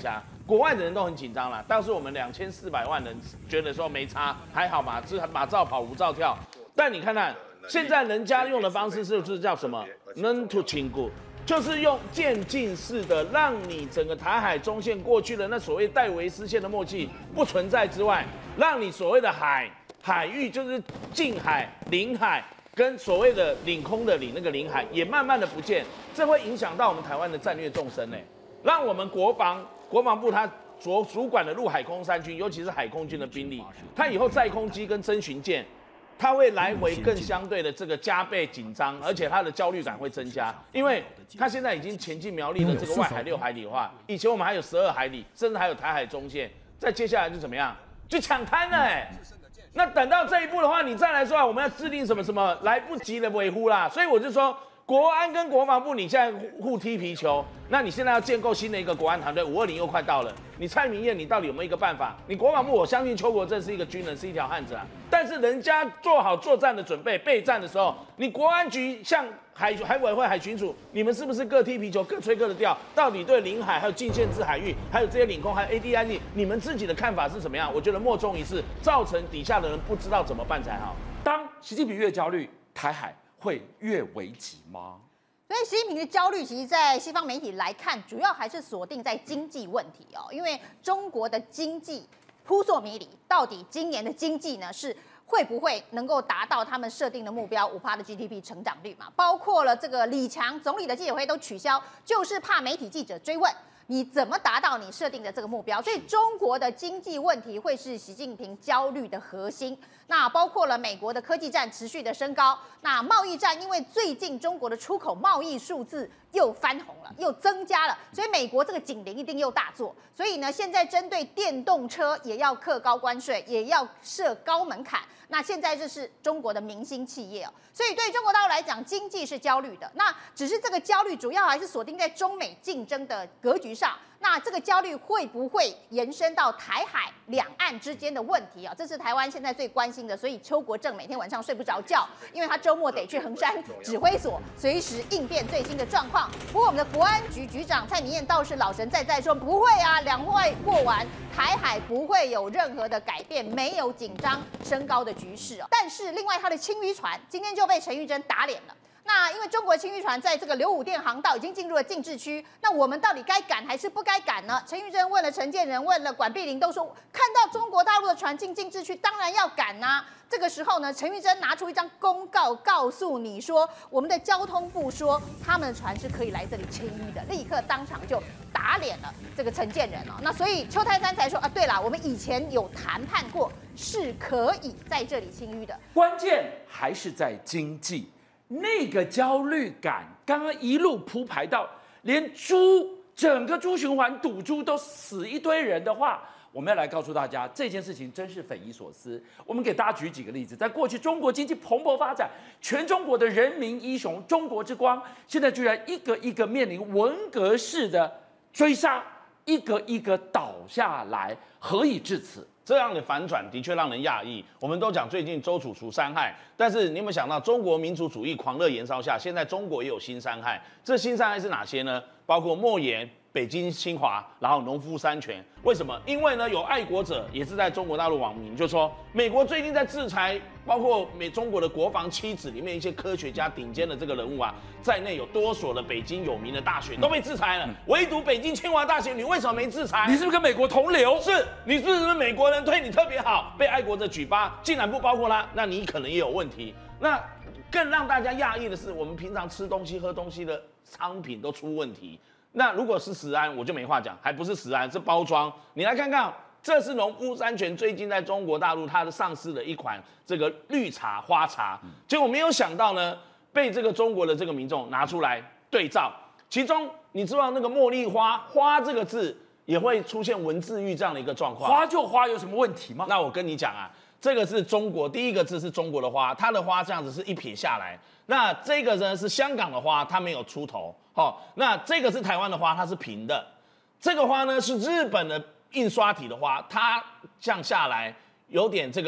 国外的人都很紧张啦，但是我们2400万人觉得说没差，还好嘛，是马照跑，无照跳。但你看看，现在人家用的方式是叫什么 ？non to 亲故，就是用渐进式的，让你整个台海中线过去的那所谓戴维斯线的默契不存在之外，让你所谓的海域就是近海、领海。跟所谓的领空的那个领海也慢慢的不见，这会影响到我们台湾的战略纵深呢，让我们国防部它主管的陆海空三军，尤其是海空军的兵力，它以后载空机跟侦巡舰，它会来回更相对的这个加倍紧张，而且它的焦虑感会增加，因为它现在已经前进苗栗的这个外海6海里的话，以前我们还有12海里，甚至还有台海中线，再接下来就怎么样，就抢滩了那等到这一步的话，你再来说我们要制定什么，来不及的维护啦。所以我就说，国安跟国防部你现在互踢皮球，那你现在要建构新的一个国安团队，520又快到了。你蔡明彥，你到底有没有一个办法？你国防部，我相信邱国正是一个军人，是一条汉子啊。但是人家做好作战的准备，备战的时候，你国安局像海委会、海巡署，你们是不是各踢皮球，各吹各的调？到底对领海、还有近限制海域，还有这些领空，还有 ADIZ， 你们自己的看法是怎么样？我觉得莫衷一是，造成底下的人不知道怎么办才好。 当习近平越焦虑，台海会越危急吗？ 所以习近平的焦虑，其实，在西方媒体来看，主要还是锁定在经济问题哦。因为中国的经济扑朔迷离，到底今年的经济呢是会不会能够达到他们设定的目标5%的 GDP 成长率嘛？包括了这个李强总理的记者会都取消，就是怕媒体记者追问。你怎么达到你设定的这个目标？所以中国的经济问题会是习近平焦虑的核心。那包括了美国的科技战持续的升高，那贸易战因为最近中国的出口贸易数字又翻红了，又增加了，所以美国这个警铃一定又大作。所以呢，现在针对电动车也要课高关税，也要设高门槛。那现在这是中国的明星企业哦，所以对中国大陆来讲，经济是焦虑的。那只是这个焦虑主要还是锁定在中美竞争的格局上。那这个焦虑会不会延伸到台海两岸之间的问题啊？这是台湾现在最关心的。所以邱国正每天晚上睡不着觉，因为他周末得去衡山指挥所，随时应变最新的状况。不过我们的国安局局长蔡明彥倒是老神在说，不会啊，两会过完，台海不会有任何的改变，没有紧张升高的局势哦。但是另外他的轻渔船今天就被陈玉珍打脸了。那因为中国轻渔船在这个刘武店航道已经进入了禁制区，那我们到底该赶还是不该赶呢？陈玉珍问了陈建仁，问了管碧玲，都说看到中国大陆的船进禁制区，当然要赶啊。这个时候呢，陈玉珍拿出一张公告，告诉你说，我们的交通部说他们的船是可以来这里清淤的，立刻当场就打脸了这个陈建仁哦。那所以邱泰山才说啊，对了，我们以前有谈判过，是可以在这里清淤的。 关键还是在经济。那个焦虑感，刚刚一路铺排到连整个猪循环赌猪都死一堆人的话，我们要来告诉大家这件事情真是匪夷所思。我们给大家举几个例子，在过去中国经济蓬勃发展，全中国的人民英雄、中国之光，现在居然一个一个面临文革式的追杀，一个一个倒下来，何以至此？ 这样的反转的确让人讶异。我们都讲最近周楚除三害，但是你有没有想到，中国民族主义狂热燃烧下，现在中国也有新三害。这新三害是哪些呢？包括莫言、北京清华，然后农夫山泉。为什么？因为呢，有爱国者也是在中国大陆网民就说，美国最近在制裁，包括中国的国防七子里面一些科学家顶尖的这个人物啊，在内有多所的北京有名的大学都被制裁了，唯独北京清华大学，你为什么没制裁？ 你是不是跟美国同流？ 是，你是不是美国人对你特别好，被爱国者举发，竟然不包括他，那你可能也有问题。那更让大家讶异的是，我们平常吃东西、喝东西的商品都出问题。那如果是食安，我就没话讲，还不是食安，是包装。你来看看，这是农夫山泉最近在中国大陆它的上市的一款这个绿茶花茶，结果没有想到呢，被这个中国的这个民众拿出来对照，其中你知道那个茉莉花花这个字也会出现文字狱这样的一个状况。 花就花有什么问题吗？ 那我跟你讲啊，这个是中国第一个字是中国的花，它的花这样子是一撇下来。那这个呢是香港的花，它没有出头。那这个是台湾的花，它是平的。这个花呢是日本的印刷体的花，它降下来有点这个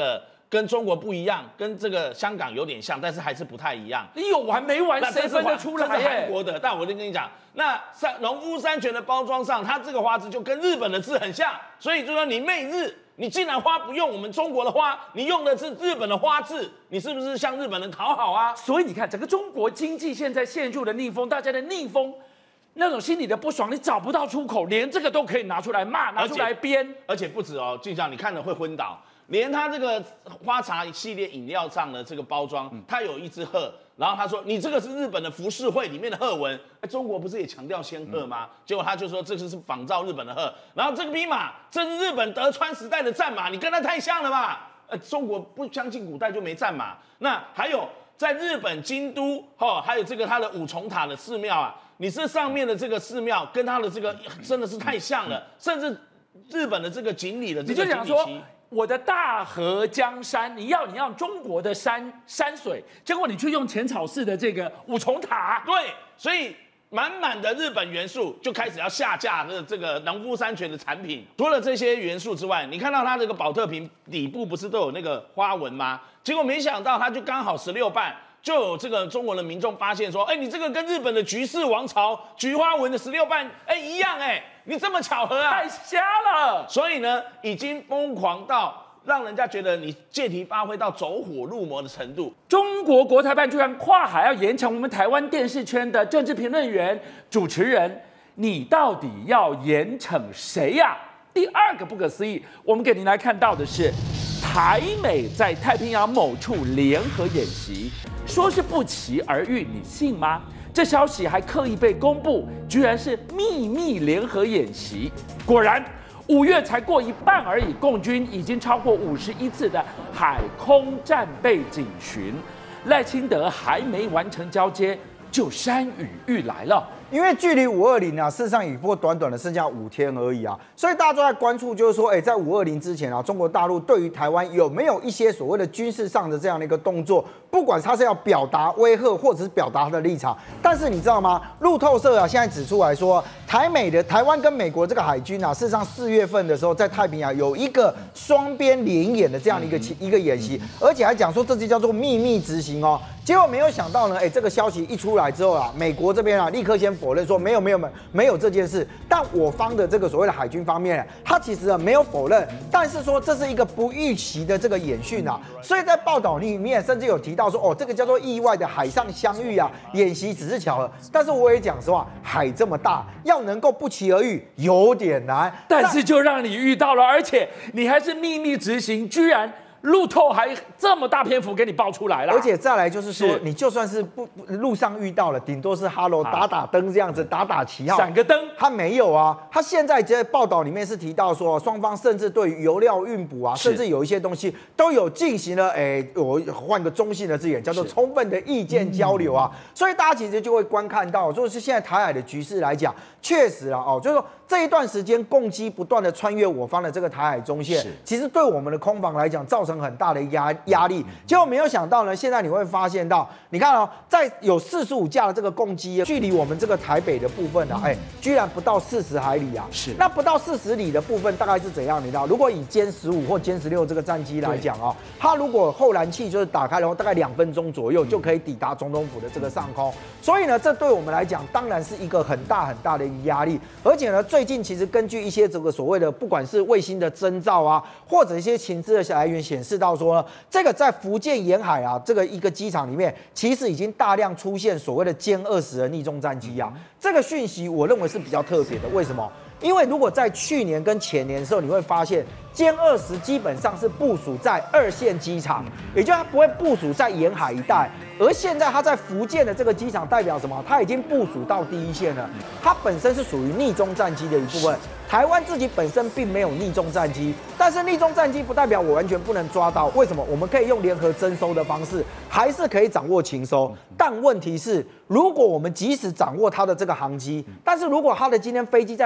跟中国不一样，跟这个香港有点像，但是还是不太一样。 你有完没完？谁分得出来？ 这是韩国的，但我就跟你讲，那农夫山泉的包装上，它这个花字就跟日本的字很像，所以就说你媚日，你既然花不用我们中国的花，你用的是日本的花字，你是不是向日本人讨好啊？ 所以你看，整个中国经济现在陷入了逆风，大家的逆风。那种心里的不爽，你找不到出口，连这个都可以拿出来骂，拿出来编， 而且不止哦，俊相，你看了会昏倒。连他这个花茶系列饮料上的这个包装，它有一只鹤，然后他说你这个是日本的浮世绘里面的鹤纹，中国不是也强调仙鹤吗？结果他就说这个是仿照日本的鹤，然后这个匹马这是日本德川时代的战马，你跟他太像了吧？中国不相信古代就没战马。那还有在日本京都还有这个它的五重塔的寺庙啊。你这上面的这个寺庙跟它的这个真的是太像了，甚至日本的这个锦鲤的这个锦鲤旗， 我的大河江山，你要中国的山水，结果你却用浅草寺的这个五重塔， 对，所以满满的日本元素就开始要下架的这个农夫山泉的产品。除了这些元素之外，你看到它这个保特瓶底部不是都有那个花纹吗？结果没想到它就刚好16瓣。就有这个中国的民众发现说，你这个跟日本的菊氏王朝菊花纹的16瓣一样你这么巧合啊， 太瞎了。 所以呢，已经疯狂到让人家觉得你借题发挥到走火入魔的程度。 中国国台办居然跨海要严惩我们台湾电视圈的政治评论员、主持人，你到底要严惩谁呀？第二个不可思议，我们给您来看到的是，台美在太平洋某处联合演习，说是不期而遇，你信吗？这消息还刻意被公布，居然是秘密联合演习。果然，5月才过一半而已，共军已经超过51次的海空战备警巡，赖清德还没完成交接，就山雨欲来了。 因为距离520啊，事实上也不过短短的剩下5天而已啊，所以大家都在关注，就是说，在520之前啊，中国大陆对于台湾有没有一些所谓的军事上的这样的一个动作，不管他是要表达威吓，或者是表达他的立场。但是你知道吗？路透社啊，现在指出来说，台湾跟美国这个海军啊，事实上4月份的时候在太平洋有一个双边联演的这样的一个演习，而且还讲说这就叫做秘密执行哦。结果没有想到呢，这个消息一出来之后啊，美国这边啊立刻先否认说没有这件事。但我方的这个所谓的海军方面，他其实没有否认，但是说这是一个不预期的这个演训啊。所以在报道里面甚至有提到说，这个叫做意外的海上相遇啊，演习只是巧合。但是我也讲实话，海这么大，要能够不期而遇有点难。 但是就让你遇到了，而且你还是秘密执行，居然。路透还这么大篇幅给你爆出来了， 而且再来就是说，你就算是不路上遇到了，顶多是Hello打灯这样子，打旗号， 闪个灯， 他没有啊。他现在在报道里面是提到说，双方甚至对于油料运补啊，甚至有一些东西都有进行了，我换个中性的字眼，叫做充分的意见交流啊。所以大家其实就会观看到，就是现在台海的局势来讲，确实啊，就是说这一段时间共机不断的穿越我方的这个台海中线，其实对我们的空防来讲造成很大的压力。结果没有想到呢，现在你会发现到，你看哦，在有45架的这个共机，距离我们这个台北的部分啊，居然不到40海里啊。是，那不到40里的部分大概是怎样？你知道，如果以歼15或歼16这个战机来讲啊，它如果后燃器就是打开的话，大概2分钟左右就可以抵达总统府的这个上空。所以呢，这对我们来讲当然是一个很大的压力。而且呢，最近其实根据一些这个所谓的不管是卫星的征兆啊，或者一些情资的来源显示到说呢，这个在福建沿海啊这个一个机场里面，其实已经大量出现所谓的歼20的逆中战机啊。这个讯息我认为是比较特别的，为什么？因为如果在去年跟前年的时候，你会发现歼20基本上是部署在2线机场，也就是它不会部署在沿海一带。而现在它在福建的这个机场代表什么？它已经部署到第一线了，它本身是属于逆中战机的一部分。台湾自己本身并没有逆中战机，但是逆中战机不代表我完全不能抓到。为什么？我们可以用联合征收的方式，还是可以掌握情收。但问题是，如果我们即使掌握它的这个航机，但是如果它的今天飞机在飞行的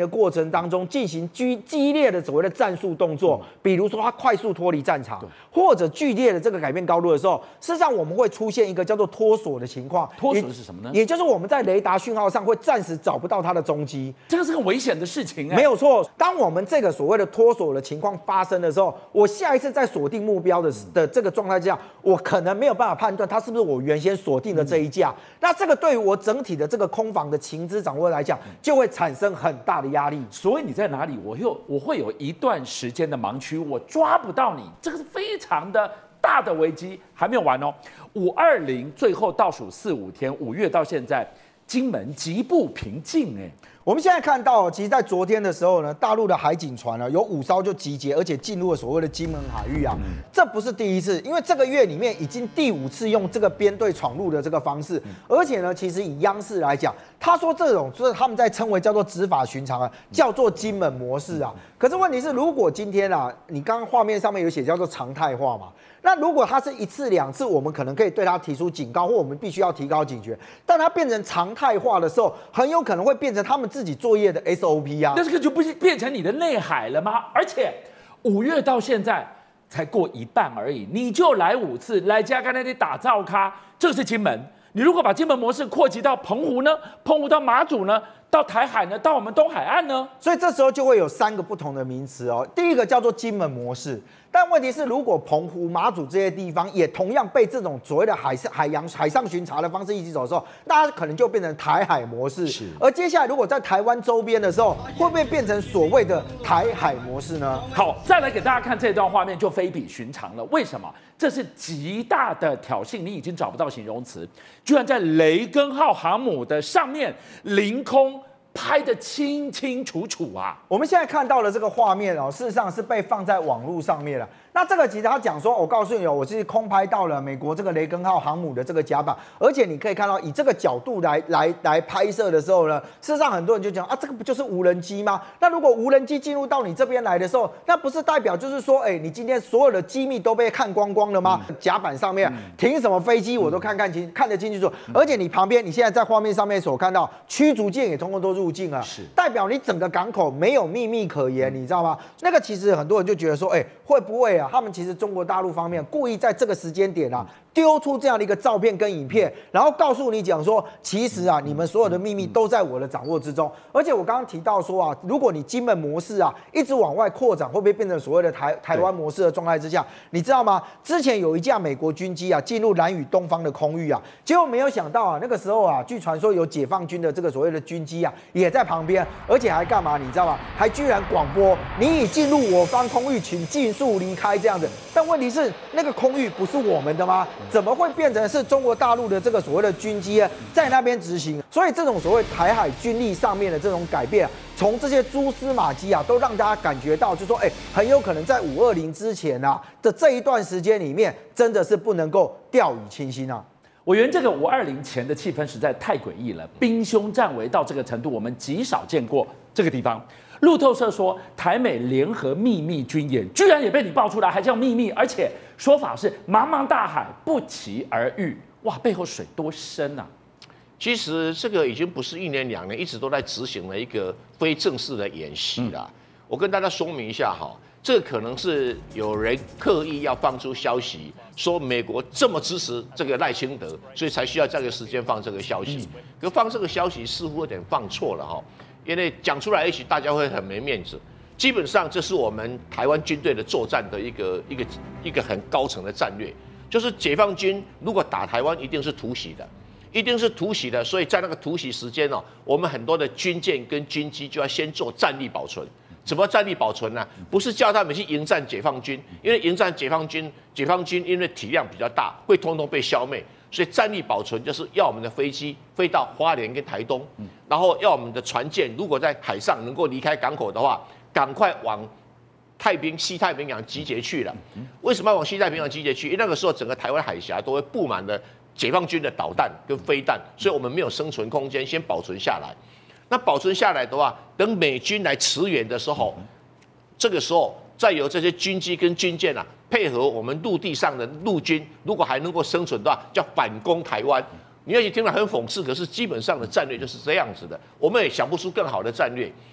过程当中进行激烈的所谓的战术动作，比如说它快速脱离战场，或者剧烈的这个改变高度的时候，事实上我们会出现一个叫做脱锁的情况。 脱锁是什么呢？ 也就是我们在雷达讯号上会暂时找不到它的踪迹， 这个是很危险的事情。 没有错，当我们这个所谓的脱锁的情况发生的时候，我下一次在锁定目标的这个状态之下，我可能没有办法判断它是不是我原先锁定的这一架。那这个对于我整体的这个空防的情资掌握来讲，就会产生很大的压力。 所以你在哪里，我会有一段时间的盲区，我抓不到你，这个是非常的大的危机。还没有完哦，520最后倒数4、5天，5月到现在，金门极不平静哎。 我们现在看到，其实，在昨天的时候呢，大陆的海警船呢有5艘就集结，而且进入了所谓的金门海域啊。这不是第一次，因为这个月里面已经第5次用这个编队闯入的这个方式，而且呢，其实以央视来讲，他说这种就是他们在称为叫做执法寻常啊，叫做金门模式啊。可是问题是，如果今天啊，你刚刚画面上面有写叫做常态化嘛，那如果它是1次2次，我们可能可以对它提出警告，或我们必须要提高警觉。但它变成常态化的时候，很有可能会变成他们自己作业的 SOP 啊。 那这个就不是变成你的内海了吗？而且5月到现在才过一半而已，你就来5次，来加干那里打造咖，这是金门。你如果把金门模式扩及到澎湖呢？澎湖到马祖呢？到台海呢？到我们东海岸呢？ 所以这时候就会有3个不同的名词哦。第一个叫做金门模式，但问题是，如果澎湖、马祖这些地方也同样被这种所谓的海上巡查的方式一起走的时候，那它可能就变成台海模式。而接下来如果在台湾周边的时候，会不会变成所谓的台海模式呢？ 好，再来给大家看这段画面，就非比寻常了。为什么？这是极大的挑衅，你已经找不到形容词，居然在雷根号航母的上面凌空拍得清清楚楚啊！ 我们现在看到的这个画面哦，事实上是被放在网络上面了。那这个其实他讲说，我告诉你哦，我是空拍到了美国这个雷根号航母的这个甲板，而且你可以看到，以这个角度来拍摄的时候呢，事实上很多人就讲啊，这个不就是无人机吗？那如果无人机进入到你这边来的时候，那不是代表就是说，哎，你今天所有的机密都被看光光了吗？甲板上面停什么飞机我都看得清楚，而且你旁边你现在在画面上面所看到驱逐舰也通通都入境了，代表你整个港口没有秘密可言，你知道吗？那个其实很多人就觉得说，哎，会不会啊？他们其实中国大陆方面故意在这个时间点啊，丢出这样的一个照片跟影片，然后告诉你讲说，其实啊，你们所有的秘密都在我的掌握之中。而且我刚刚提到说啊，如果你金门模式啊一直往外扩展，会不会变成所谓的台湾模式的状态之下？你知道吗？之前有一架美国军机啊进入兰屿东方的空域啊，结果没有想到啊，那个时候啊，据传说有解放军的这个所谓的军机啊也在旁边，而且还干嘛？你知道吗？还居然广播你已进入我方空域，请尽速离开这样子。但问题是，那个空域不是我们的吗？怎么会变成是中国大陆的这个所谓的军机在那边执行？所以这种所谓台海军力上面的这种改变啊，从这些蛛丝马迹啊，都让大家感觉到，就说很有可能在520之前啊的这一段时间里面，真的是不能够掉以轻心啊。 委员，这个520前的气氛实在太诡异了，兵凶战危到这个程度，我们极少见过这个地方。路透社说，台美联合秘密军演居然也被你爆出来，还叫秘密，而且说法是茫茫大海不期而遇。哇，背后水多深啊！ 其实这个已经不是1年2年，一直都在执行了一个非正式的演习啦。我跟大家说明一下哈，这可能是有人刻意要放出消息，说美国这么支持这个赖清德，所以才需要这个时间放这个消息。可放这个消息似乎有点放错了哈。因为讲出来，也许大家会很没面子。基本上，这是我们台湾军队的作战的一个很高层的战略，就是解放军如果打台湾，一定是突袭的，一定是突袭的。所以在那个突袭时间哦，我们很多的军舰跟军机就要先做战力保存。怎么战力保存呢？不是叫他们去迎战解放军，因为迎战解放军因为体量比较大，会通通被消灭。所以战力保存就是要我们的飞机飞到花莲跟台东，然后要我们的船舰如果在海上能够离开港口的话，赶快往西太平洋集结去了。为什么要往西太平洋集结去？因为那个时候整个台湾海峡都会布满了解放军的导弹跟飞弹，所以我们没有生存空间，先保存下来。那保存下来的话，等美军来驰援的时候，这个时候再由这些军机跟军舰啊，配合我们陆地上的陆军，如果还能够生存的话，叫反攻台湾。你也许听了很讽刺，可是基本上的战略就是这样子的，我们也想不出更好的战略。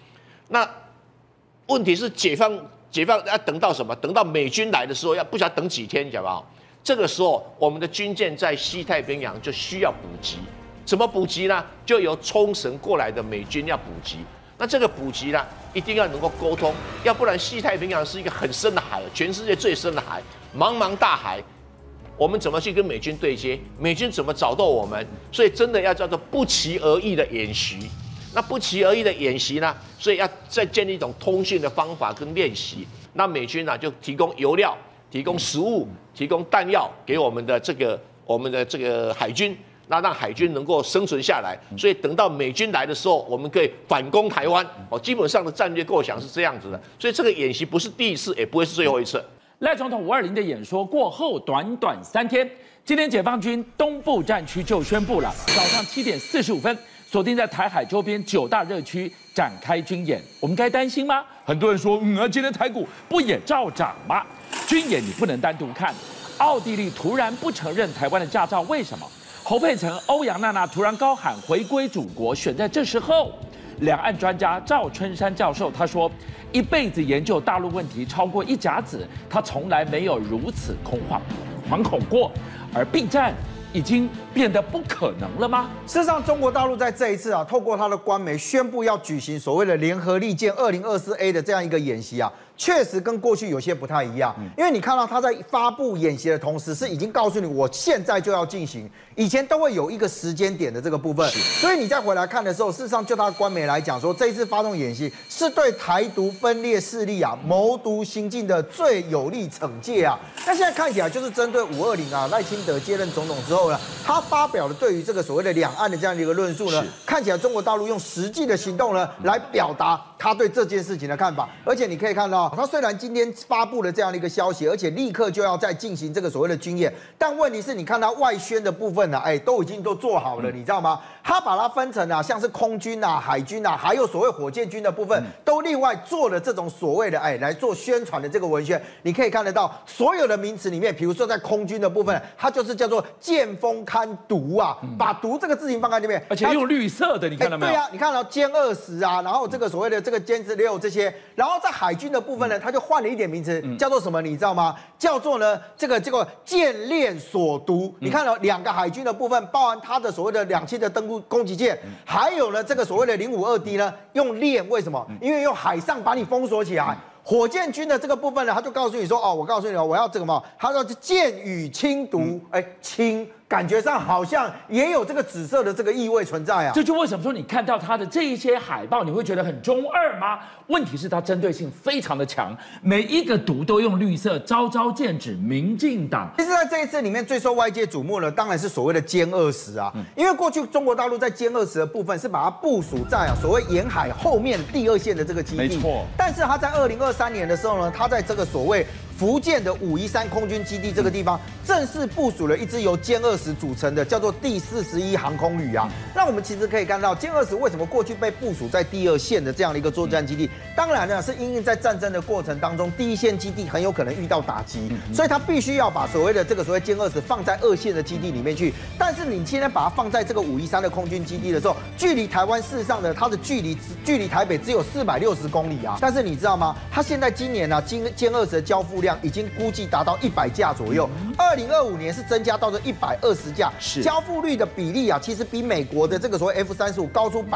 那问题是解放要等到什么？等到美军来的时候，不晓得等几天，晓得吧？这个时候，我们的军舰在西太平洋就需要补给。怎么补给呢？就由冲绳过来的美军要补给。那这个补给呢，一定要能够沟通，要不然西太平洋是一个很深的海，全世界最深的海，茫茫大海，我们怎么去跟美军对接？美军怎么找到我们？所以真的要叫做不期而遇的演习。那不期而遇的演习呢，所以要再建立一种通讯的方法跟练习。那美军呢就提供油料、提供食物、提供弹药给我们的这个海军。那让海军能够生存下来，所以等到美军来的时候，我们可以反攻台湾。基本上的战略构想是这样子的，所以这个演习不是第一次，也不会是最后一次。 赖总统520的演说过后，短短3天，今天解放军东部战区就宣布了，早上7点45分，锁定在台海周边9大热区展开军演。我们该担心吗？很多人说，今天台股不也照涨吗？军演你不能单独看。奥地利突然不承认台湾的驾照，为什么？侯佩岑、欧阳娜娜突然高喊回归祖国，选在这时候，两岸专家赵春山教授他说，一辈子研究大陆问题超过1甲子，他从来没有如此惶恐过，而并战已经变得不可能了吗？ 事实上，中国大陆在这一次透过它的官媒宣布要举行所谓的联合利剑2024A 的这样一个演习确实跟过去有些不太一样，因为你看到他在发布演习的同时，是已经告诉你我现在就要进行，以前都会有一个时间点的这个部分，所以你再回来看的时候，事实上就他官媒来讲说，这一次发动演习是对台独分裂势力谋独行进的最有力惩戒那现在看起来就是针对520赖清德接任总统之后呢，他发表了对于这个所谓的两岸的这样的一个论述呢，看起来中国大陆用实际的行动呢来表达他对这件事情的看法，而且你可以看到。他虽然今天发布了这样的一个消息，而且立刻就要再进行这个所谓的军演，但问题是你看他外宣的部分都已经都做好了，你知道吗？他把它分成像是空军海军还有所谓火箭军的部分，都另外做了这种所谓的来做宣传的这个文宣。你可以看得到所有的名词里面，比如说在空军的部分，它就是叫做剑锋堪毒把毒这个字形放在那边， 而且用绿色的，你看到没有？ 对你看到歼20然后这个所谓的这个歼16这些，然后在海军的部分呢，他就换了一点名词，叫做什么？你知道吗？叫做呢这个剑链锁毒。你看到2个海军的部分，包含它的所谓的2栖的登陆攻击舰，还有呢这个所谓的052D 呢用链，为什么？因为用海上把你封锁起来。火箭军的这个部分呢，他就告诉你说，我告诉你我要这个嘛，他说剑雨轻毒，轻。感觉上好像也有这个紫色的这个意味存在这就为什么说你看到他的这一些海报，你会觉得很中二吗？问题是它针对性非常的强，每一个毒都用绿色，招招剑指民进党。 其实，在这一次里面最受外界瞩目的，当然是所谓的歼20因为过去中国大陆在歼20的部分是把它部署在所谓沿海后面第2线的这个基地， 没错。 但是他在2023年的时候呢，他在这个所谓福建的513空军基地这个地方，正式部署了一支由歼20组成的，叫做第41航空旅那我们其实可以看到，歼20为什么过去被部署在第2线的这样的一个作战基地？当然呢，是因为在战争的过程当中，第1线基地很有可能遇到打击，所以他必须要把所谓的歼20放在2线的基地里面去。但是你现在把它放在这个513的空军基地的时候，距离台湾事实上的它的距离台北只有460公里但是你知道吗？它现在今年歼20的交付量已经估计达到100架左右，2025年是增加到了120架，交付率的比例其实比美国的这个所谓 F-35高出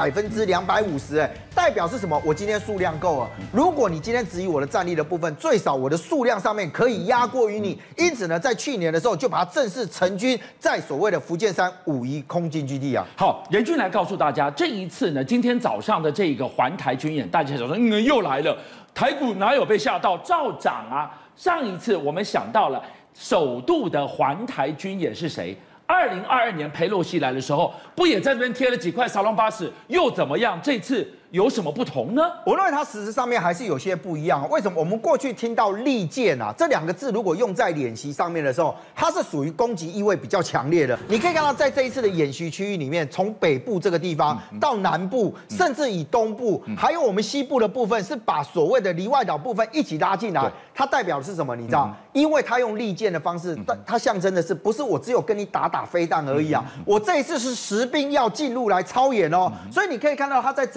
250%，代表是什么？我今天数量够了。如果你今天质疑我的战力的部分，最少我的数量上面可以压过于你，因此呢，在去年的时候就把它正式成军在所谓的福建山5-1空军基地好，任军来告诉大家，这一次呢，今天早上的这个环台军演，大家想说，又来了，台股哪有被吓到？照涨上一次我们想到了首度的环台军演是谁？2022年裴洛西来的时候，不也在这边贴了几块沙龙巴士，又怎么样？这次有什么不同呢？ 我认为它实质上面还是有些不一样。为什么？我们过去听到利剑这2个字，如果用在演习上面的时候，它是属于攻击意味比较强烈的。你可以看到，在这一次的演习区域里面，从北部这个地方到南部，甚至以东部，还有我们西部的部分，是把所谓的离外岛部分一起拉进来。它代表的是什么？你知道？因为它用利剑的方式，它象征的是不是我只有跟你打飞弹而已我这一次是实兵要进入来操演所以你可以看到它在整个的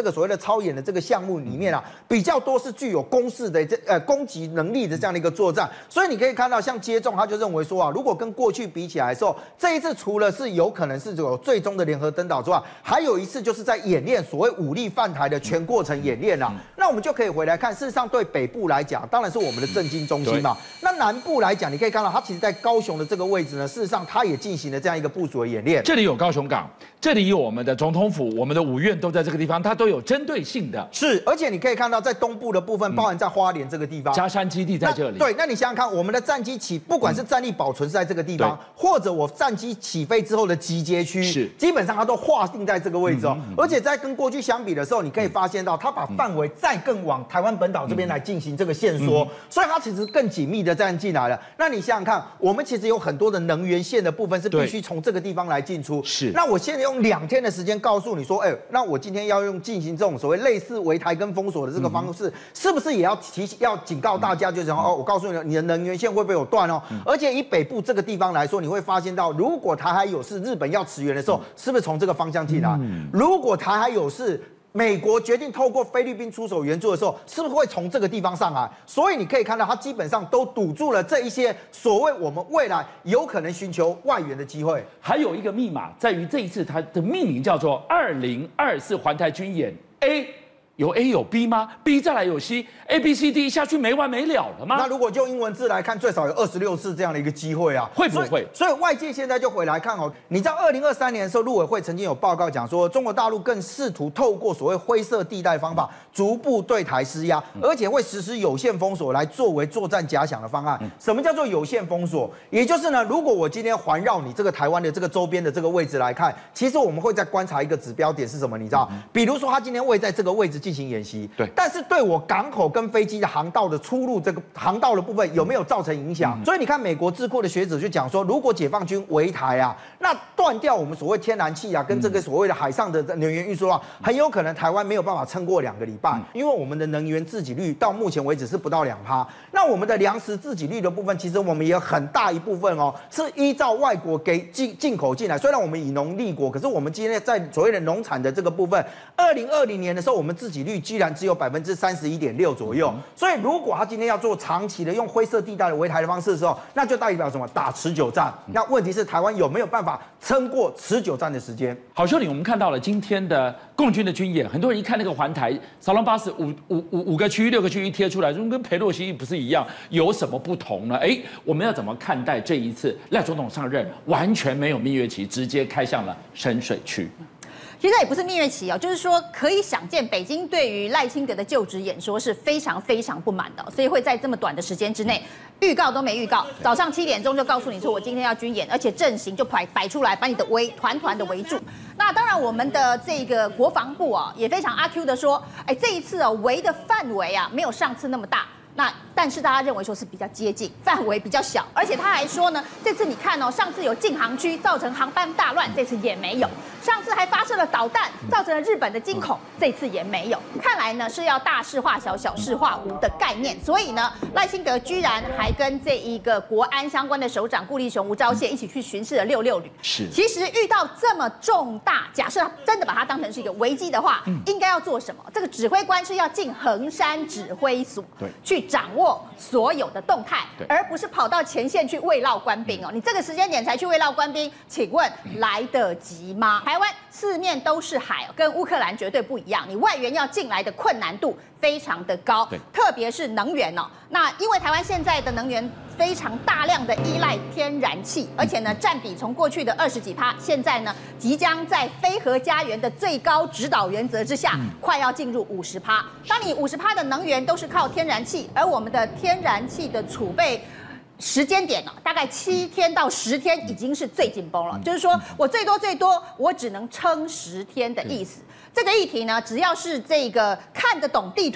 这个所谓的超演的这个项目里面啊，比较多是具有攻势的攻击能力的这样的一个作战。所以你可以看到，像接种他就认为说啊，如果跟过去比起来的时候，这一次除了是有可能是有最终的联合登岛之外，还有一次就是在演练所谓武力犯台的全过程演练啊。那我们就可以回来看，事实上对北部来讲，当然是我们的政经中心嘛。那南部来讲，你可以看到它其实在高雄的这个位置呢，事实上它也进行了这样一个部署的演练。 这里有高雄港，这里有我们的总统府，我们的5院都在这个地方，它都有针对性的。 是，而且你可以看到在东部的部分，包含在花莲这个地方， 嘉山基地在这里。 对，那你想想看，我们的战机不管是战力保存是在这个地方，或者我战机起飞之后的集结区，是基本上它都划定在这个位置哦。而且在跟过去相比的时候，你可以发现到它把范围再更往台湾本岛这边来进行这个限缩，所以它其实更紧密的这样进来了。那你想想看，我们其实有很多的能源线的部分是必须从这个地方来进出。是，那我现在用2天的时间告诉你说，那我今天要进行这种所谓类似围台跟封锁的这个方式，是不是也要警告大家，就是我告诉你，你的能源线会不会有断哦？而且以北部这个地方来说，你会发现到，如果台海有事，日本要驰援的时候，是不是从这个方向进来？如果台海有事，美国决定透过菲律宾出手援助的时候，是不是会从这个地方上来？所以你可以看到，它基本上都堵住了这一些所谓我们未来有可能寻求外援的机会。 还有一个密码在于这一次它的命名叫做2024环台军演 A。有 A 有 B 吗 ？B 再来有 C，A B C D 下去没完没了了吗？ 那如果就英文字来看，最少有26次这样的一个机会啊， 会不会？ 所以外界现在就回来看哦，你知道2023年的时候，陆委会曾经有报告讲说，中国大陆更试图透过所谓灰色地带方法，逐步对台施压，而且会实施有限封锁来作为作战假想的方案。什么叫做有限封锁？也就是呢，如果我今天环绕你这个台湾的这个周边的这个位置来看，其实我们会再观察一个指标点是什么？你知道，比如说他今天位在这个位置进行演习，对，但是对我港口跟飞机的航道的出入这个航道的部分有没有造成影响？所以你看，美国智库的学者就讲说，如果解放军围台啊，那断掉我们所谓天然气啊，跟这个所谓的海上的能源运输啊，很有可能台湾没有办法撑过2个礼拜，因为我们的能源自给率到目前为止是不到2%。那我们的粮食自给率的部分，其实我们也有很大一部分哦，是依照外国给进口进来。虽然我们以农立国，可是我们今天在所谓的农产的这个部分，2020年的时候，我们自给率居然只有31.6%左右。所以如果他今天要做长期的用灰色地带的围台的方式的时候，那就代表什么？打持久战。那问题是台湾有没有办法撑过持久战的时间？ 好，秀玲，我们看到了今天的共军的军演，很多人一看那个环台，沙龙巴士五个区域、6个区域贴出来，就跟裴洛西不是一样，有什么不同呢？我们要怎么看待这一次赖总统上任完全没有蜜月期，直接开向了深水区？ 其实也不是蜜月期哦，就是说可以想见，北京对于赖清德的就职演说是非常非常不满的，所以会在这么短的时间之内，预告都没预告，早上7点钟就告诉你说我今天要军演，而且阵型就摆出来，把你的团的围住。那当然，我们的这个国防部啊也非常阿 Q 的说，这一次围的范围啊没有上次那么大。但是大家认为说是比较接近，范围比较小，而且他还说呢，这次你看哦，上次有禁航区造成航班大乱，这次也没有；上次还发射了导弹，造成了日本的惊恐，这次也没有。看来呢是要大事化小，小事化无的概念。所以呢，赖清德居然还跟这一个国安相关的首长顾立雄、吴钊燮一起去巡视了66旅。是，其实遇到这么重大，假设真的把它当成是一个危机的话，应该要做什么？这个指挥官是要进衡山指挥所，去掌握所有的动态，而不是跑到前线去慰劳官兵哦。你这个时间点才去慰劳官兵，请问来得及吗？台湾四面都是海，跟乌克兰绝对不一样，你外援要进来的困难度非常的高，特别是能源哦。那因为台湾现在的能源非常大量的依赖天然气，而且呢占比从过去的20几%，现在呢即将在非核家园的最高指导原则之下，快要进入50%。当你50%的能源都是靠天然气，而我们的天然气的储备时间点呢，大概7天到10天已经是最紧绷了，就是说我最多我只能撑10天的意思。这个议题呢，只要是这个看得懂地图，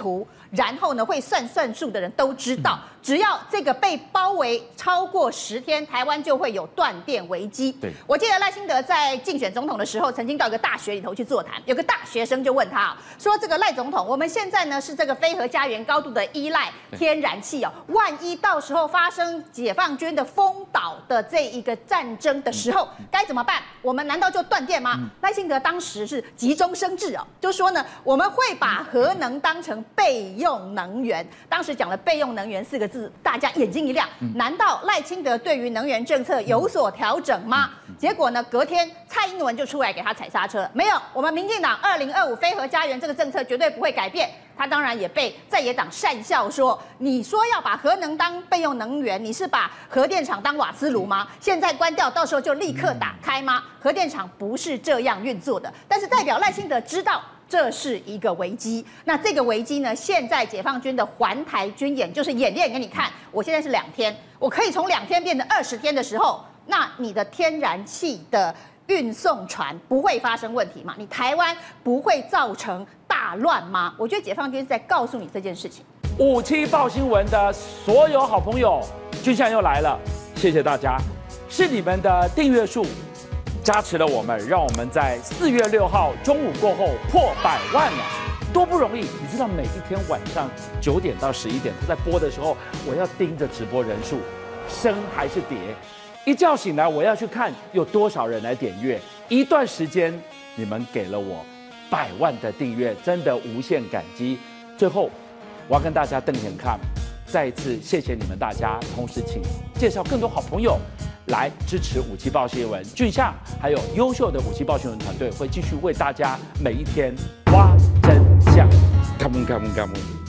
然后呢会算数的人都知道，只要这个被包围超过10天，台湾就会有断电危机。 对， 我记得赖清德在竞选总统的时候，曾经到一个大学里头去座谈，有个大学生就问他说：“这个赖总统，我们现在呢是这个非核家园高度的依赖天然气哦，万一到时候发生解放军的封岛的这一个战争的时候，该怎么办？我们难道就断电吗？”赖清德当时是急中生智哦，就说呢，我们会把核能当成备用能源。当时讲了备用能源4个字，大家眼睛一亮。难道赖清德对于能源政策有所调整吗？结果呢，隔天蔡英文就出来给他踩刹车，没有，我们民进党2025非核家园这个政策绝对不会改变。他当然也被在野党讪笑说：“你说要把核能当备用能源，你是把核电厂当瓦斯炉吗？现在关掉，到时候就立刻打开吗？核电厂不是这样运作的。”但是代表赖清德知道这是一个危机。那这个危机呢，现在解放军的环台军演就是演练给你看。我现在是2天，我可以从2天变成20天的时候，那你的天然气的运送船不会发生问题吗？你台湾不会造成大乱吗？我觉得解放军是在告诉你这件事情。 57报新闻的所有好朋友，军相又来了，谢谢大家，是你们的订阅数加持了我们，让我们在4月6号中午过后破100万了，多不容易！你知道每一天晚上9点到11点，他在播的时候，我要盯着直播人数升还是跌。一觉醒来，我要去看有多少人来点阅。一段时间，你们给了我100万的订阅，真的无限感激。最后，我要跟大家瞪眼看，再一次谢谢你们大家，同时请介绍更多好朋友来支持57报新闻。俊相还有优秀的57报新闻团队会继续为大家每一天挖真相。Come on, come on, come on.